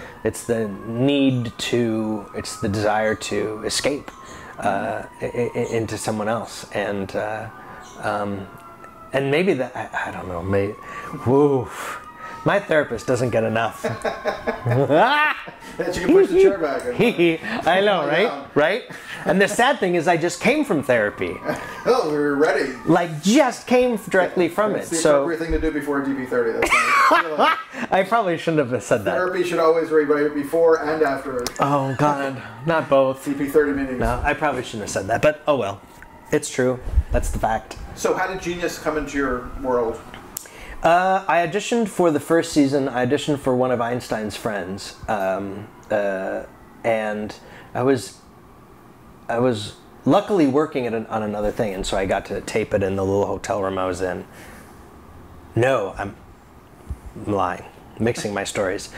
desire to escape into someone else, and maybe that I don't know. Maybe, woo. My therapist doesn't get enough. That you can push the chair back. I know, right? Right? And the sad thing is I just came from therapy. Oh, we were ready. Just came directly from it. It's the appropriate thing to do before DP30. That's I probably shouldn't have said that. Therapy should always read before and after. Oh, God. Not both. DP30 meetings. No, I probably shouldn't have said that. But, oh well. It's true. That's the fact. So how did genius come into your world? I auditioned for the first season. I auditioned for one of Einstein's friends, and I was luckily working on another thing, and so I got to tape it in the little hotel room I was in. No, I'm lying, mixing my stories.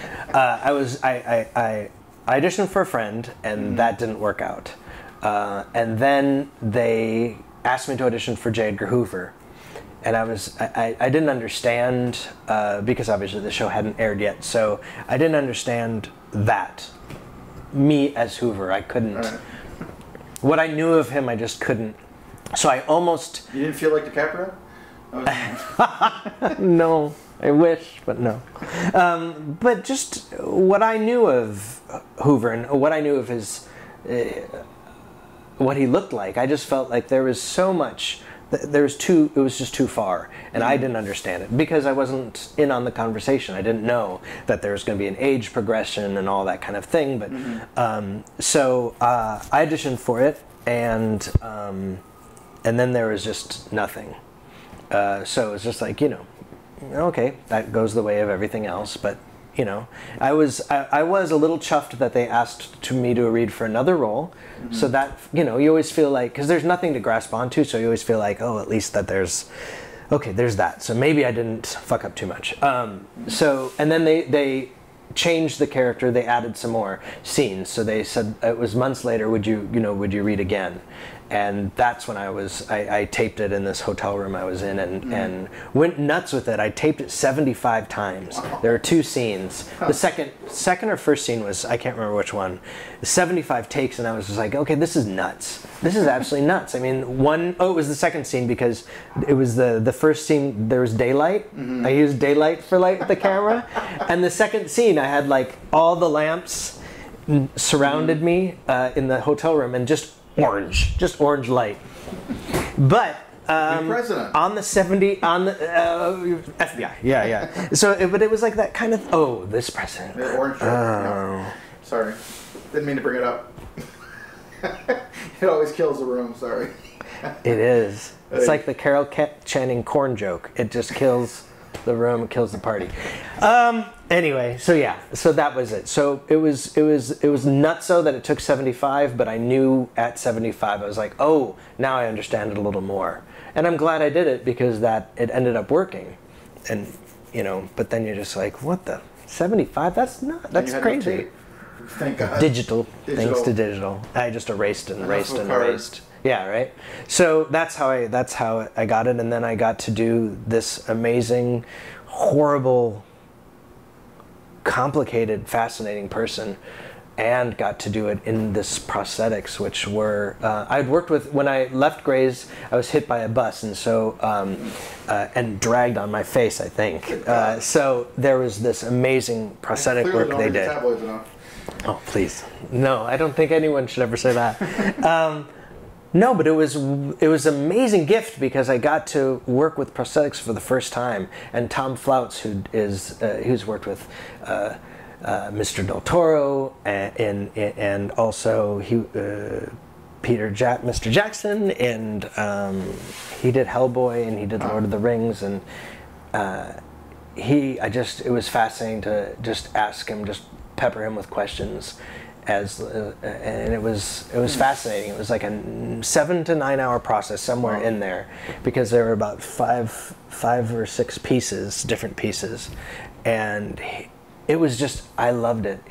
I auditioned for a friend, and that didn't work out. And then they asked me to audition for J. Edgar Hoover. And I didn't understand, because obviously the show hadn't aired yet, so I didn't understand that. Me as Hoover, I couldn't. Right. What I knew of him, I just couldn't. So I almost... You didn't feel like DiCaprio? No, I wish, but no. But just what I knew of Hoover and what I knew of his... what he looked like, I just felt like there was so much... it was just too far, and I didn't understand it because I wasn't in on the conversation. I didn't know that there was going to be an age progression and all that kind of thing. But so I auditioned for it, and then there was just nothing. So it was just like, okay, that goes the way of everything else. But I was a little chuffed that they asked me to read for another role. So that, you always feel like, because there's nothing to grasp onto, so you always feel like, oh, at least that there's that. So maybe I didn't fuck up too much. And then they changed the character. They added some more scenes. So they said, it was months later, would you read again? And that's when I taped it in this hotel room I was in and went nuts with it. I taped it 75 times. Wow. There were 2 scenes. The second or first scene was, I can't remember which one, 75 takes, and I was just like, okay, this is nuts. This is absolutely nuts. I mean, it was the second scene because it was the first scene, there was daylight. I used daylight for the camera. And the second scene, I had all the lamps surrounded me in the hotel room and just orange light. But on the FBI, yeah. So, but it was like that kind of this president. The orange. No. Sorry, didn't mean to bring it up. It always kills the room. Sorry. It is. It's like the Carol Channing corn joke. It just kills the room, kills the party. Anyway, so that was it. So it was nutso that it took 75, but I knew at 75 I was like, oh, now I understand it a little more. And I'm glad I did it because it ended up working. And but then you're just like, what the 75? That's crazy. Thank God. Digital. Thanks to digital. I just erased and erased. Yeah, right. So that's how I got it, and then I got to do this amazing, horrible, complicated, fascinating person, and got to do it in this prosthetics, which were I'd worked with when I left Gray's. I was hit by a bus, and so and dragged on my face, I think. So there was this amazing prosthetic work they did. Oh, please, no! I don't think anyone should ever say that. No, but it was an amazing gift because I got to work with prosthetics for the first time, and Tom Flouts, who's worked with Mr. Del Toro and also Mr. Jackson, and he did Hellboy and he did Lord of the Rings, and it was fascinating to just ask him, just pepper him with questions. And it was fascinating. It was like a 7 to 9 hour process somewhere in there, because there were about five or six different pieces, and it was just, I loved it.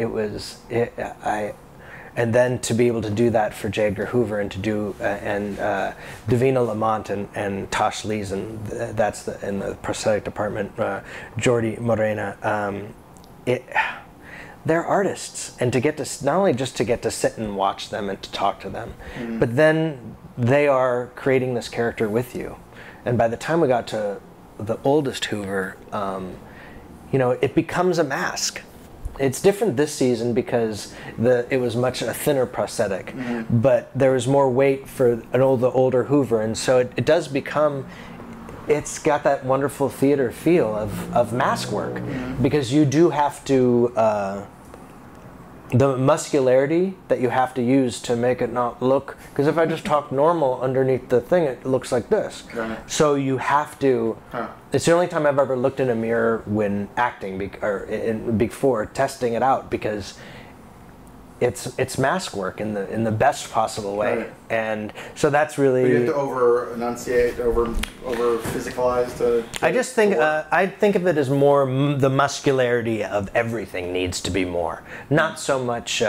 And then to be able to do that for J. Edgar Hoover and to do Davina Lamont and Tosh Lees, and that's in the prosthetic department, Jordi Morena. They're artists, and to get to not only just to get to sit and watch them and to talk to them, but then they are creating this character with you. And by the time we got to the oldest Hoover, it becomes a mask. It's different this season because it was much a thinner prosthetic, but there was more weight for the older Hoover, and so it does become. It's got that wonderful theater feel of mask work, because you do have to the muscularity that you have to use to make it not look, because if I just talk normal underneath the thing, it looks like this. So you have to. It's the only time I've ever looked in a mirror when acting before testing it out, because it's mask work in the best possible way, and so that's really. But you have to over enunciate, over physicalize. I just think I think of it as more the muscularity of everything needs to be more, not so much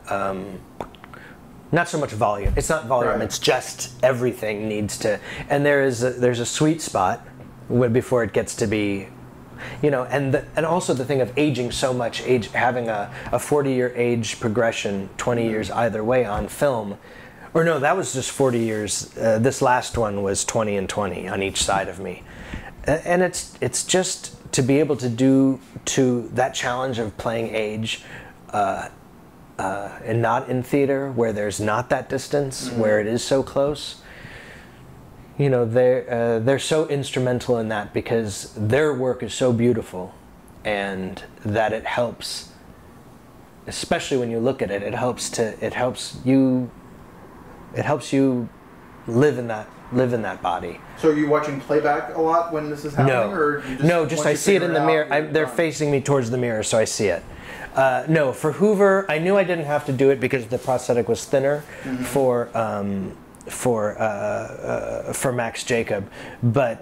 volume. It's not volume. It's just everything needs to, and there's a sweet spot before it gets to be you know, and also the thing of aging so much, having a 40-year age progression, 20 years either way on film. Or no, that was just 40 years. This last one was 20 and 20 on each side of me. And it's just to be able to do to that challenge of playing age and not in theater where there's not that distance, where it is so close. You know, they're so instrumental in that because their work is so beautiful, and that it helps, especially when you look at it, it helps you live in that body. So are you watching playback a lot when this is happening? Or you just I see it in the mirror. They're facing me towards the mirror, so I see it. No, for Hoover, I knew I didn't have to do it because the prosthetic was thinner for Max Jacob. But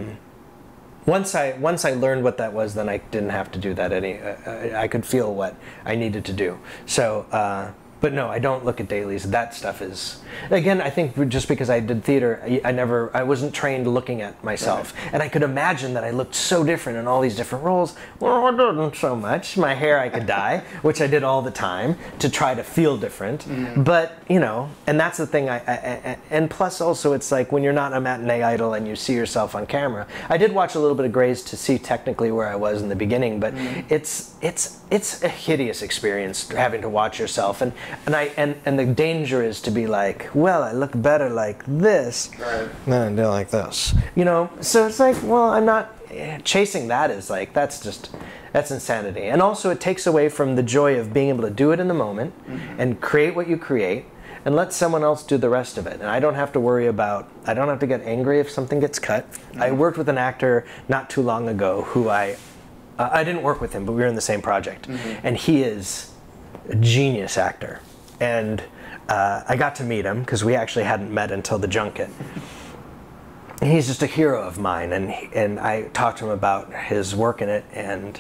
once I learned what that was, then I didn't have to do that I could feel what I needed to do. So. But no, I don't look at dailies. That stuff is, again, I think just because I did theater, I wasn't trained looking at myself. Right. And I could imagine that I looked so different in all these different roles. Well, I didn't so much. My hair I could dye, which I did all the time to try to feel different. But, you know, and that's the thing, and plus also it's like when you're not a matinee idol and you see yourself on camera. I did watch a little bit of Grey's to see technically where I was in the beginning, but it's a hideous experience having to watch yourself. And the danger is to be like, well, I look better like this than I do like this. You know, so it's like, well, I'm not chasing that is like, that's insanity. And also it takes away from the joy of being able to do it in the moment and create what you create and let someone else do the rest of it. And I don't have to get angry if something gets cut. I worked with an actor not too long ago who I didn't work with him, but we were in the same project. And he is a genius actor. And I got to meet him because we actually hadn't met until the junket. And he's just a hero of mine. And I talked to him about his work in it, and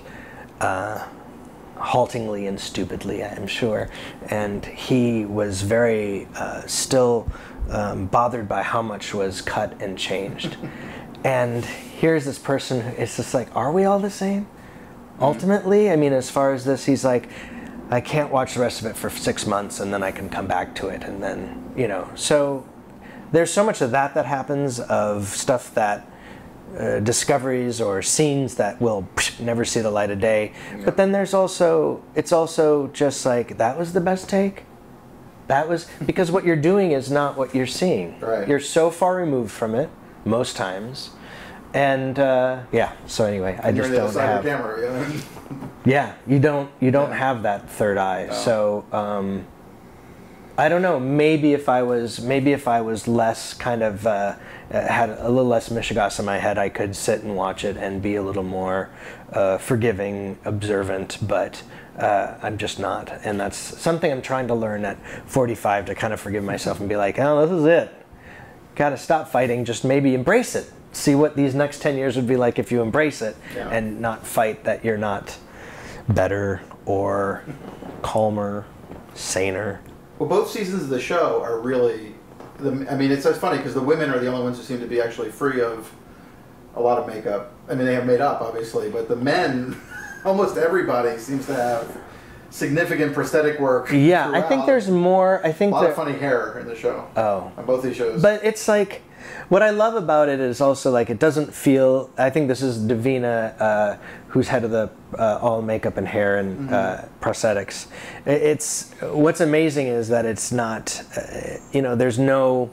haltingly and stupidly, I'm sure. And he was very still bothered by how much was cut and changed. And here's this person, it's just like, are we all the same? Ultimately, I mean, as far as this, he's like, I can't watch the rest of it for 6 months and then I can come back to it. And then, you know, so there's so much of that happens, of stuff that discoveries or scenes that will never see the light of day. Yeah. But then it's also just like, that was the best take. That was, because what you're doing is not what you're seeing. Right. You're so far removed from it most times. And yeah, so anyway, I just don't have. You're on the other side of the camera, yeah. Yeah, you don't have that third eye. No. So I don't know. Maybe if I was less kind of had a little less mishigas in my head, I could sit and watch it and be a little more forgiving, observant. But I'm just not, and that's something I'm trying to learn at 45, to kind of forgive myself and be like, oh, this is it. Got to stop fighting. Just maybe embrace it. See what these next 10 years would be like if you embrace it, and not fight that you're not better or calmer, saner. Well, both seasons of the show are really, I mean, it's funny because the women are the only ones who seem to be actually free of a lot of makeup. I mean, they have made up, obviously, but the men, almost everybody seems to have significant prosthetic work. Yeah, throughout. I think there's more. I think a lot of funny hair in the show. Oh, on both these shows. But it's like, what I love about it is also like, it doesn't feel. I think this is Davina, who's head of the all makeup and hair and prosthetics. It's what's amazing is that it's not. There's no.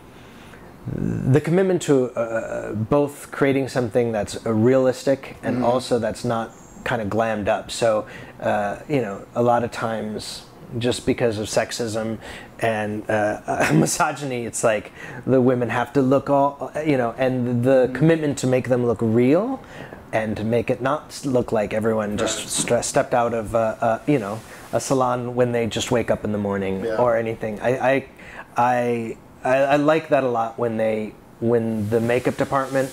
The commitment to both creating something that's realistic and also that's not kind of glammed up. So, a lot of times, just because of sexism and misogyny, it's like the women have to look all, and the commitment to make them look real and to make it not look like everyone just stepped out of, a salon when they just wake up in the morning or anything. I like that a lot when the makeup department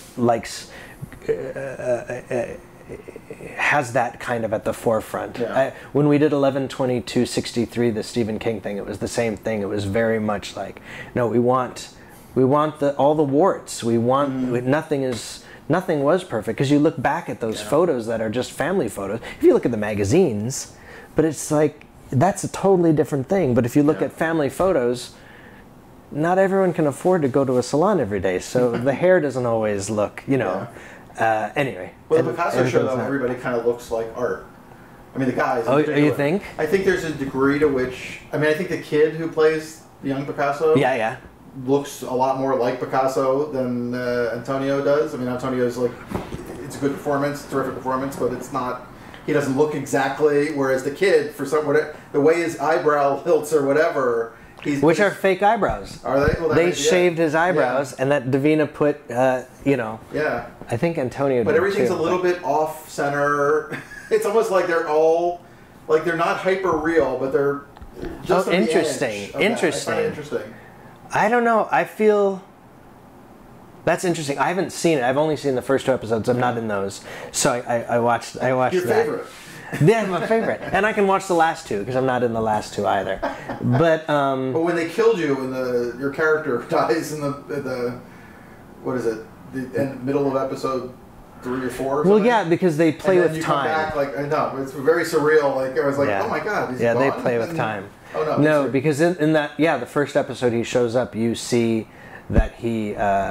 has that kind of at the forefront. Yeah. When we did 11/22/63, the Stephen King thing, it was the same thing. It was very much like, no, we want all the warts. We want nothing is nothing was perfect, because you look back at those photos that are just family photos. If you look at the magazines, but it's like, that's a totally different thing. But if you look at family photos, not everyone can afford to go to a salon every day, so the hair doesn't always look, you know. Anyway. Well, the Picasso show, though, everybody kind of looks like art. I mean, the guys. Oh, you think? I think there's a degree to which, I mean, I think the kid who plays the young Picasso looks a lot more like Picasso than Antonio does. I mean, Antonio's like, it's a good performance, terrific performance, but it's not, he doesn't look exactly, whereas the kid, for some, the way his eyebrow hilts or whatever, which are fake eyebrows. Are they? Well, they shaved his eyebrows, and that Davina put, you know. Yeah. I think Antonio did. But everything's too, a little bit off center. It's almost like they're all, like they're not hyper real, but they're just interesting. Interesting. I find it interesting. I don't know. I feel that's interesting. I haven't seen it. I've only seen the first 2 episodes. I'm not in those, so I watched. Your that. Favorite. Yeah, my favorite, and I can watch the last 2 because I'm not in the last 2 either. But when they killed you and your character dies in the what is it? The middle of episode 3 or 4. Or well, yeah, because they play with you time. Come back, like, I know, it's very surreal. Like I was like, oh my god, he's gone. They play with time. Oh no, no, because in that, the first episode he shows up, you see that he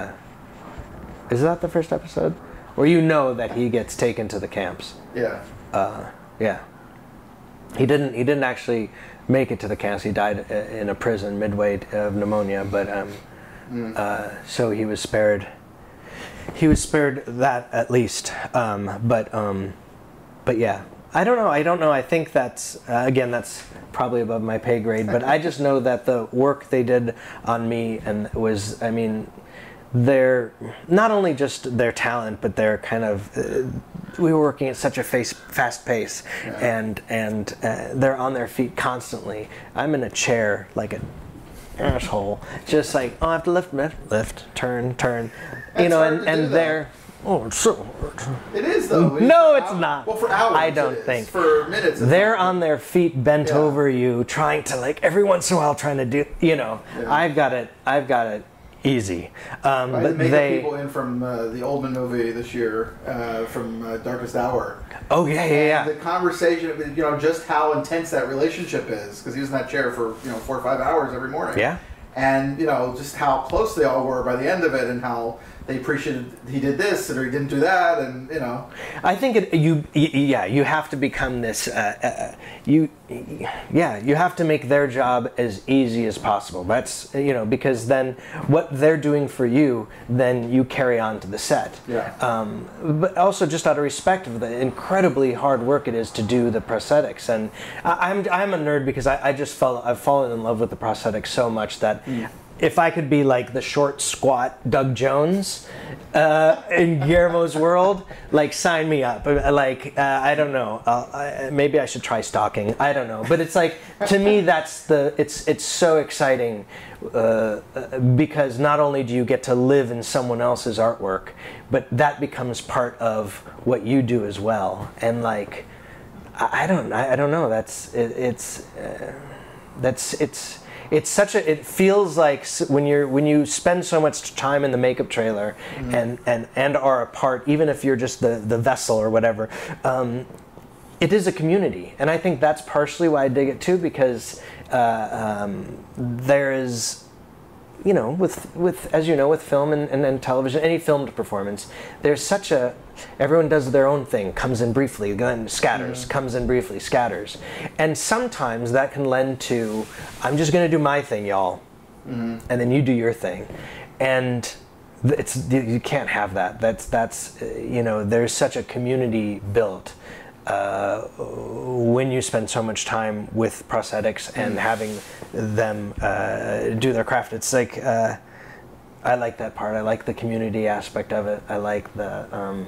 is that the first episode, or you know that he gets taken to the camps. Yeah. Yeah. He didn't actually make it to the camps. He died in a prison midway of pneumonia, but so he was spared. He was spared that at least. But yeah, I don't know. I think that's again, that's probably above my pay grade. But I just know that the work they did on me and was, I mean, they're not only just their talent, but they're kind of we were working at such a fast pace, and they're on their feet constantly. I'm in a chair like an asshole, just like, oh, I have to lift, turn, you know, and they're. Oh, it's so hard. It is, though. No, it's not. Well, for hours. I don't think. For minutes. They're on their feet, bent over you, trying to, like, every once in a while, trying to do, you know. Yeah. I've got it easy. But they people in from the Oldman movie this year, from Darkest Hour. Oh yeah. The conversation, you know, just how intense that relationship is, because he was in that chair for 4 or 5 hours every morning. Yeah. And you know, just how close they all were by the end of it, and how they appreciated he did this or he didn't do that, and you know. I think you have to become this. You have to make their job as easy as possible. That's because then what they're doing for you, then you carry on to the set. Yeah. But also just out of respect of the incredibly hard work it is to do the prosthetics, and I'm a nerd because I've fallen in love with the prosthetics so much that. If I could be like the short, squat Doug Jones in Guillermo's world, like sign me up. Like I don't know, maybe I should try stalking. I don't know, but it's like to me it's so exciting because not only do you get to live in someone else's artwork, but that becomes part of what you do as well. And like I don't know. It's such a. It feels like when you spend so much time in the makeup trailer and are a part, even if you're just the vessel or whatever. It is a community, and I think that's partially why I dig it too, because there is. With as you know, with film and television, any filmed performance, there's such a. Everyone does their own thing, comes in briefly, then scatters, comes in briefly, scatters. And sometimes that can lend to, I'm just going to do my thing, y'all. And then you do your thing. And you can't have that. That's there's such a community built when you spend so much time with prosthetics and having them do their craft. It's like, I like that part. I like the community aspect of it. I like the,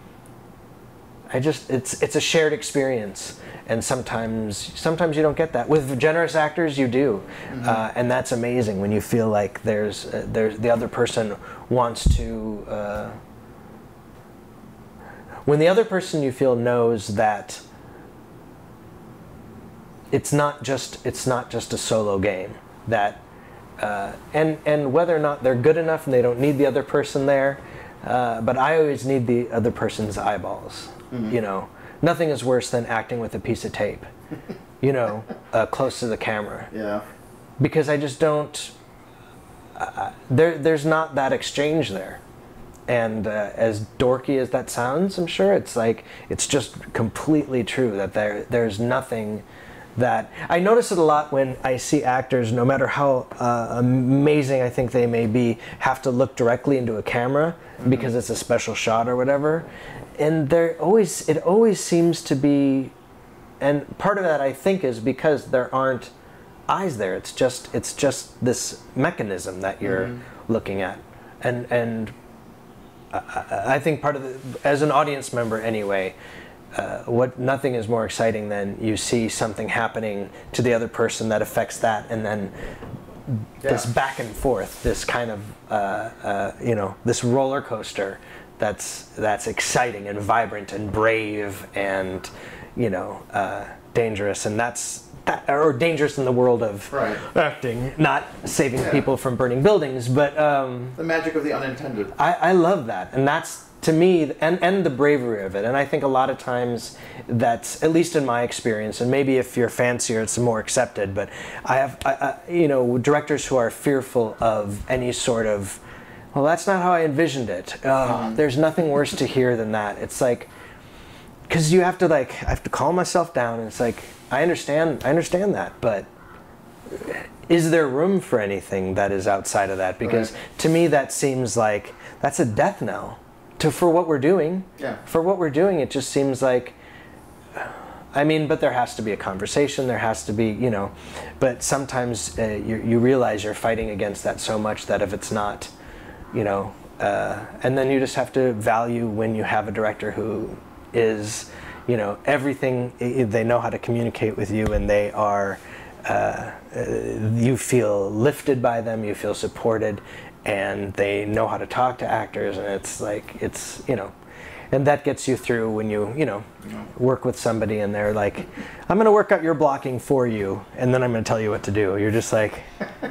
it's a shared experience, and sometimes you don't get that. With generous actors, you do, and that's amazing when you feel like there's the other person wants to. When the other person you feel knows that it's not just a solo game, that and whether or not they're good enough and they don't need the other person there, but I always need the other person's eyeballs. You know, nothing is worse than acting with a piece of tape. You know, close to the camera. Yeah. Because I just don't. There's not that exchange there. And as dorky as that sounds, I'm sure it's just completely true that there's nothing that I notice it a lot when I see actors, no matter how amazing I think they may be, have to look directly into a camera because it's a special shot or whatever, and it always seems to be, and part of that I think is because there aren't eyes there. It's just this mechanism that you're looking at, and I think part of as an audience member anyway, nothing is more exciting than you see something happening to the other person that affects that, and then this back and forth, this kind of this roller coaster that's exciting and vibrant and brave and dangerous, and or dangerous in the world of acting, not saving people from burning buildings, but the magic of the unintended. I love that, and that's to me, and the bravery of it. And I think a lot of times that's, at least in my experience, and maybe if you're fancier it's more accepted, but I have directors who are fearful of any sort of, well, that's not how I envisioned it. There's nothing worse to hear than that. It's like, because I have to calm myself down, and it's like, I understand that, but is there room for anything that is outside of that? Because to me that seems like that's a death knell for what we're doing. Yeah. For what we're doing, it just seems like, but there has to be a conversation, there has to be, but sometimes you realize you're fighting against that so much that if it's not, and then you just have to value when you have a director who is, everything, they know how to communicate with you, and they are, you feel lifted by them, you feel supported, and they know how to talk to actors, and it's and that gets you through when you work with somebody and they're like, I'm going to work out your blocking for you, and then I'm going to tell you what to do. You're just like,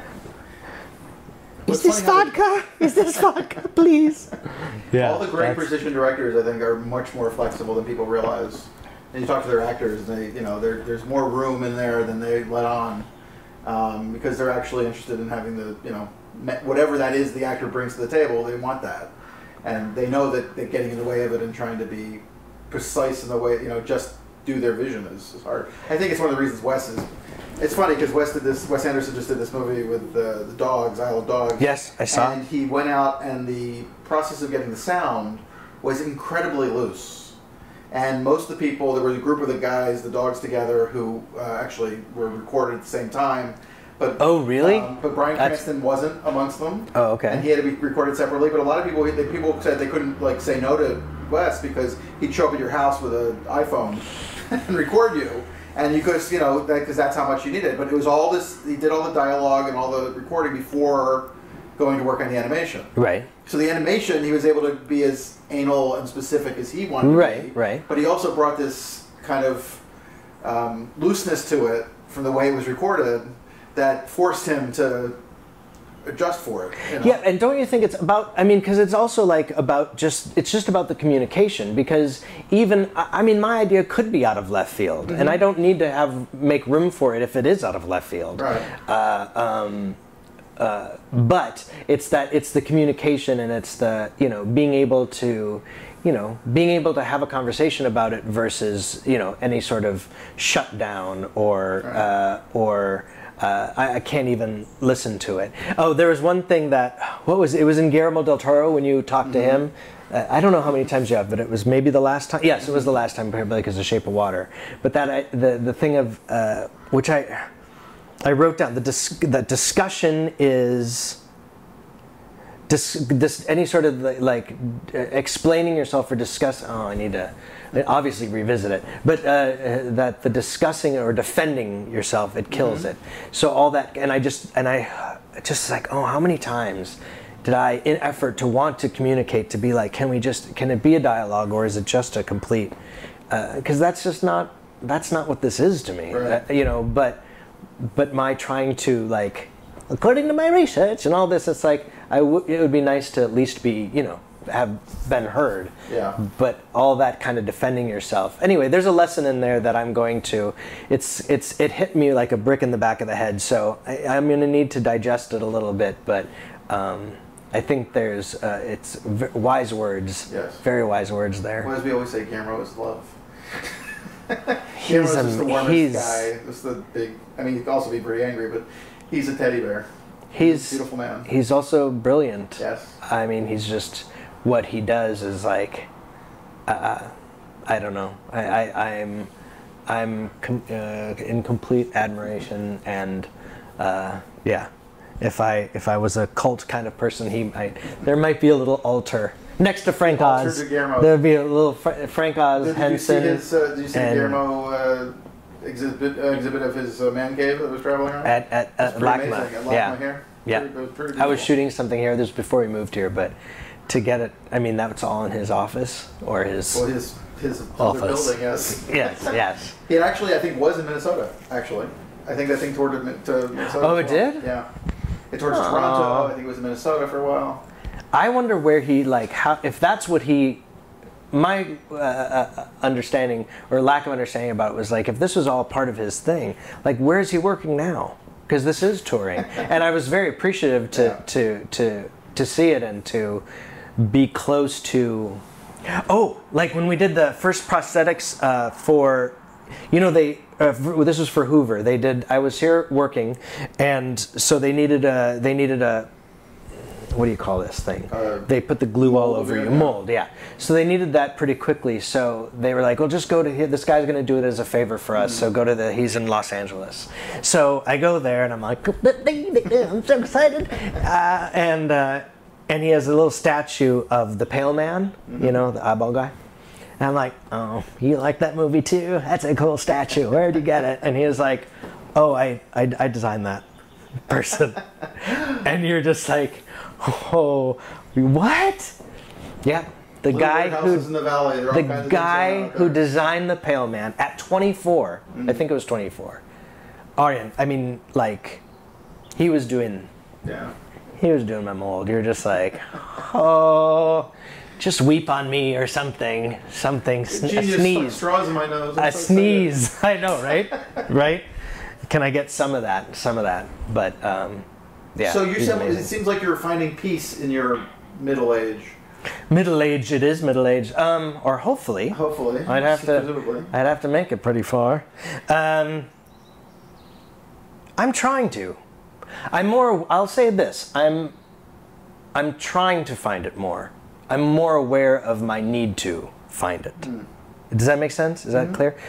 is this vodka? Is this vodka, please? Yeah, all the great precision directors, I think, are much more flexible than people realize. And you talk to their actors, and there's more room in there than they let on, because they're actually interested in having the, whatever that is the actor brings to the table, they want that. And they know that getting in the way of it and trying to be precise in the way, just do their vision is hard. I think it's one of the reasons it's funny because Wes Anderson just did this movie with the dogs, Isle of Dogs. Yes, I saw. And he went out, and the process of getting the sound was incredibly loose. And most of the people, there was a group of the guys, the dogs together, who actually were recorded at the same time. But, oh, really? But Bryan Cranston wasn't amongst them. Oh, okay. And he had to be recorded separately. But a lot of people said they couldn't say no to Wes because he'd show up at your house with an iPhone and record you. And you could, because that's how much you needed. But it was all this, he did all the dialogue and all the recording before going to work on the animation. Right. So the animation, he was able to be as anal and specific as he wanted to be. Right. But he also brought this kind of looseness to it from the way it was recorded that forced him to adjust for it. Yeah, and don't you think it's about, because it's also it's just about the communication, because even, my idea could be out of left field, and I don't need to make room for it if it is out of left field. Right. But it's the communication, and it's the, being able to have a conversation about it versus, any sort of shutdown or I can't even listen to it. Oh, there was one thing it was in Guillermo del Toro when you talked to him. I don't know how many times you have, but it was maybe the last time. Yes, it was the last time, probably because of Shape of Water. But the thing of, which I wrote down, the discussion is any sort of explaining yourself or discuss. Oh, I need to obviously revisit it. But that the discussing or defending yourself, it kills it. So all that, and I just like, oh, how many times did I, in effort to want to communicate, to be like, can it be a dialogue, or is it just a complete? Because that's not what this is to me. Right. But my trying to according to my research and all this, it's like it would be nice to at least be have been heard. Yeah. But all that kind of defending yourself. Anyway, there's a lesson in there that I'm going to. It hit me like a brick in the back of the head. So I'm going to need to digest it a little bit. But I think there's wise words. Yes. Very wise words there. Well, as we always say, Guillermo is love. He's just the warmest guy. Just the big. I mean, he can also be pretty angry, but he's a teddy bear. He's a beautiful man. He's also brilliant. Yes. I mean, he's just what he does is like, I don't know. I'm in complete admiration, and yeah. If I was a cult kind of person, there might be a little altar next to Frank Oz. There'd be a little Frank Oz Henson. Did you see the Guillermo exhibit of his man cave that was traveling around? At LACMA. Here. Yeah. It was pretty I was shooting something here. This was before he moved here, but to get it, I mean, that's all in his office or his. Well, his other building, yes. Yes. It actually, I think, was in Minnesota. Actually, I think that thing toured to Minnesota. Oh, it did? Yeah. It toured to Toronto. I think it was in Minnesota for a while. I wonder where he if that's what he. My understanding or lack of understanding about it was like if this was all part of his thing, like where is he working now? Because this is touring, and I was very appreciative to see it and to be close to. Oh, like when we did the first prosthetics for, they. This was for Hoover. They did. I was here working, and so they needed a. What do you call this thing? They put the glue all over you. Mold, yeah. So they needed that pretty quickly. So they were like, well, just go to here. This guy's going to do it as a favor for us. So he's in Los Angeles. So I go there and I'm like, I'm so excited. And he has a little statue of the Pale Man, the eyeball guy. And I'm like, oh, you like that movie too? That's a cool statue. Where'd you get it? And he was like, oh, I designed that person. And you're just like, oh, what? Yeah, the guy who designed the Pale Man at 24. I think it was 24. Aryan, I mean, like, he was doing my mold. You're just like, oh, just weep on me or something. A sneeze. Straws in my nose. A sneeze. I know, right? Right? Can I get some of that? But yeah. So it seems like you're finding peace in your middle age. Middle age, it is middle age. Or hopefully. Hopefully. I'd have to make it pretty far. I'm trying to. I'll say this. I'm trying to find it more. I'm more aware of my need to find it. Does that make sense? Is that clear?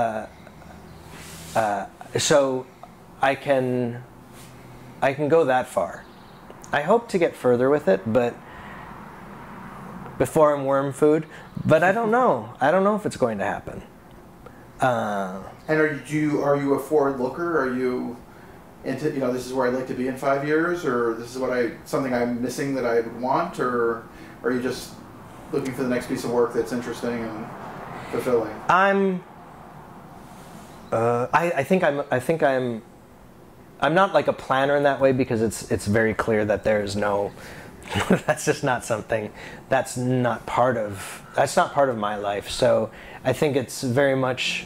So I can go that far. I hope to get further with it, but before I'm worm food. But I don't know. I don't know if it's going to happen. And are you a forward looker? Are you into this is where I'd like to be in 5 years, or this is something I'm missing that I would want, or are you just looking for the next piece of work that's interesting and fulfilling? I'm not like a planner in that way because it's very clear that there is no. That's just not something. That's not part of my life. So I think it's very much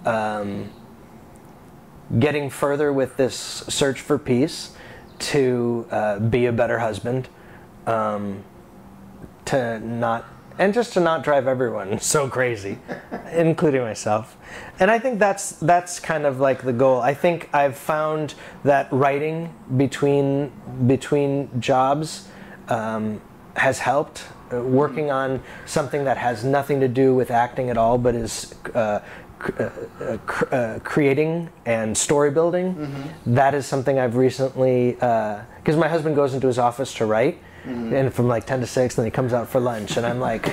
getting further with this search for peace, to be a better husband, to not drive everyone so crazy, including myself. And I think that's kind of like the goal. I think I've found that writing between jobs has helped. Working on something that has nothing to do with acting at all, but is creating and story building. That is something I've recently, because my husband goes into his office to write, and from like 10 to 6, and then he comes out for lunch, and I'm like,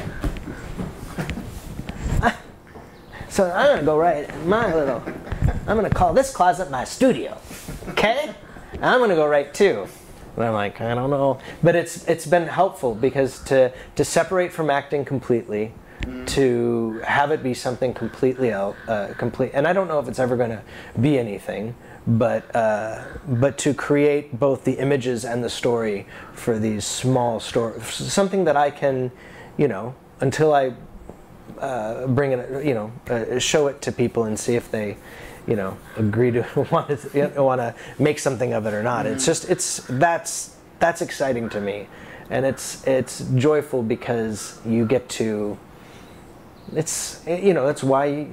so I'm gonna go write I'm gonna call this closet my studio, okay? I'm gonna go write too. And I'm like, I don't know, but it's been helpful because to separate from acting completely, to have it be something completely complete. And I don't know if it's ever going to be anything, but to create both the images and the story for these small stories, something that I can, you know, until I bring it, you know, show it to people and see if they, you know, agree to want to make something of it or not. It's just that's exciting to me, and it's joyful because you get to. It's, you know, that's why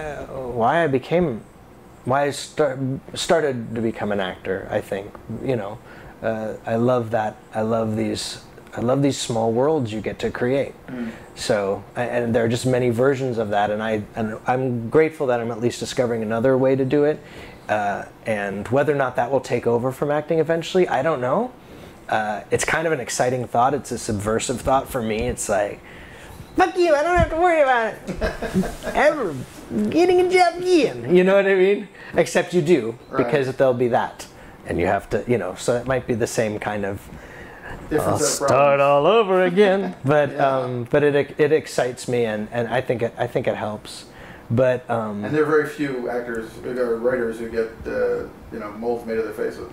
I started to become an actor. I think, you know, I love that. I love these small worlds you get to create. So, and there are just many versions of that, and I'm grateful that I'm at least discovering another way to do it. And whether or not that will take over from acting eventually, I don't know. It's kind of an exciting thought. It's a subversive thought for me. It's like, fuck you, I don't have to worry about it. Ever getting a job again. You know what I mean? Except you do, because there'll be that. And you have to, you know, so it might be the same kind of, I'll start all over again. But but it excites me, and I think it helps. But and there are very few actors or writers who get you know, molds made of their faces.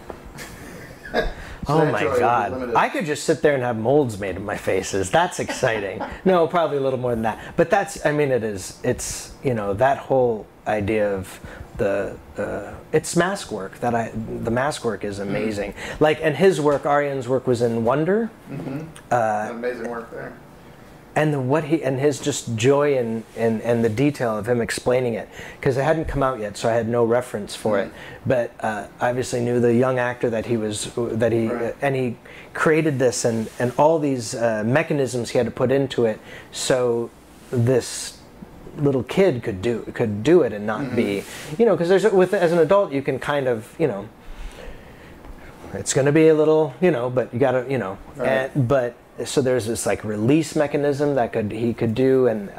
So oh my God! I could just sit there and have molds made of my faces. That's exciting. No, probably a little more than that. But that's, I mean, it is. It's, you know, that whole idea of it's mask work. The mask work is amazing. Like, and his work, Aryan's work, was in Wonder. Amazing work there. And his just joy and the detail of him explaining it, because it hadn't come out yet, so I had no reference for it. But obviously knew the young actor that he was, and he created this and all these mechanisms he had to put into it, so this little kid could do it and not be, you know, because as an adult you can kind of, you know, it's going to be a little, you know, but you got to, you know, so there's this like release mechanism that he could do, and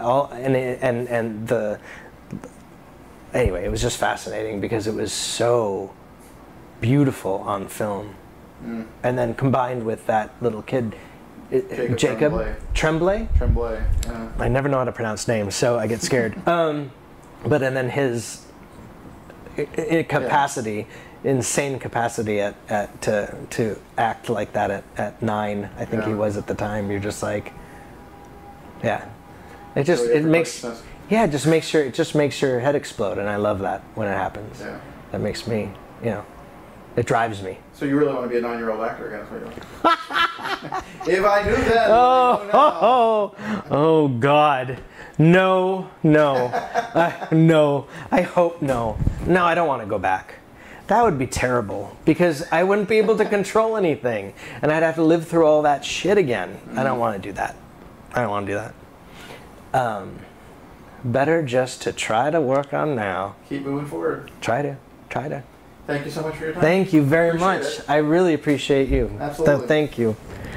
anyway, it was just fascinating because it was so beautiful on film, and then combined with that little kid, Jacob Tremblay. Yeah. I never know how to pronounce names, so I get scared. But and then his capacity. Insane capacity to act like that at 9, I think he was at the time. You're just like, it just makes your head explode, and I love that when it happens. That makes me, you know, it drives me. So you really want to be a 9-year-old actor again? If I knew that. Oh God. No. No. I hope no. No, I don't want to go back. That would be terrible, because I wouldn't be able to control anything, and I'd have to live through all that shit again. I don't want to do that. Better just to try to work on now. Keep moving forward. Try to. Thank you so much for your time. Thank you very much. I really appreciate you. Absolutely. Thank you.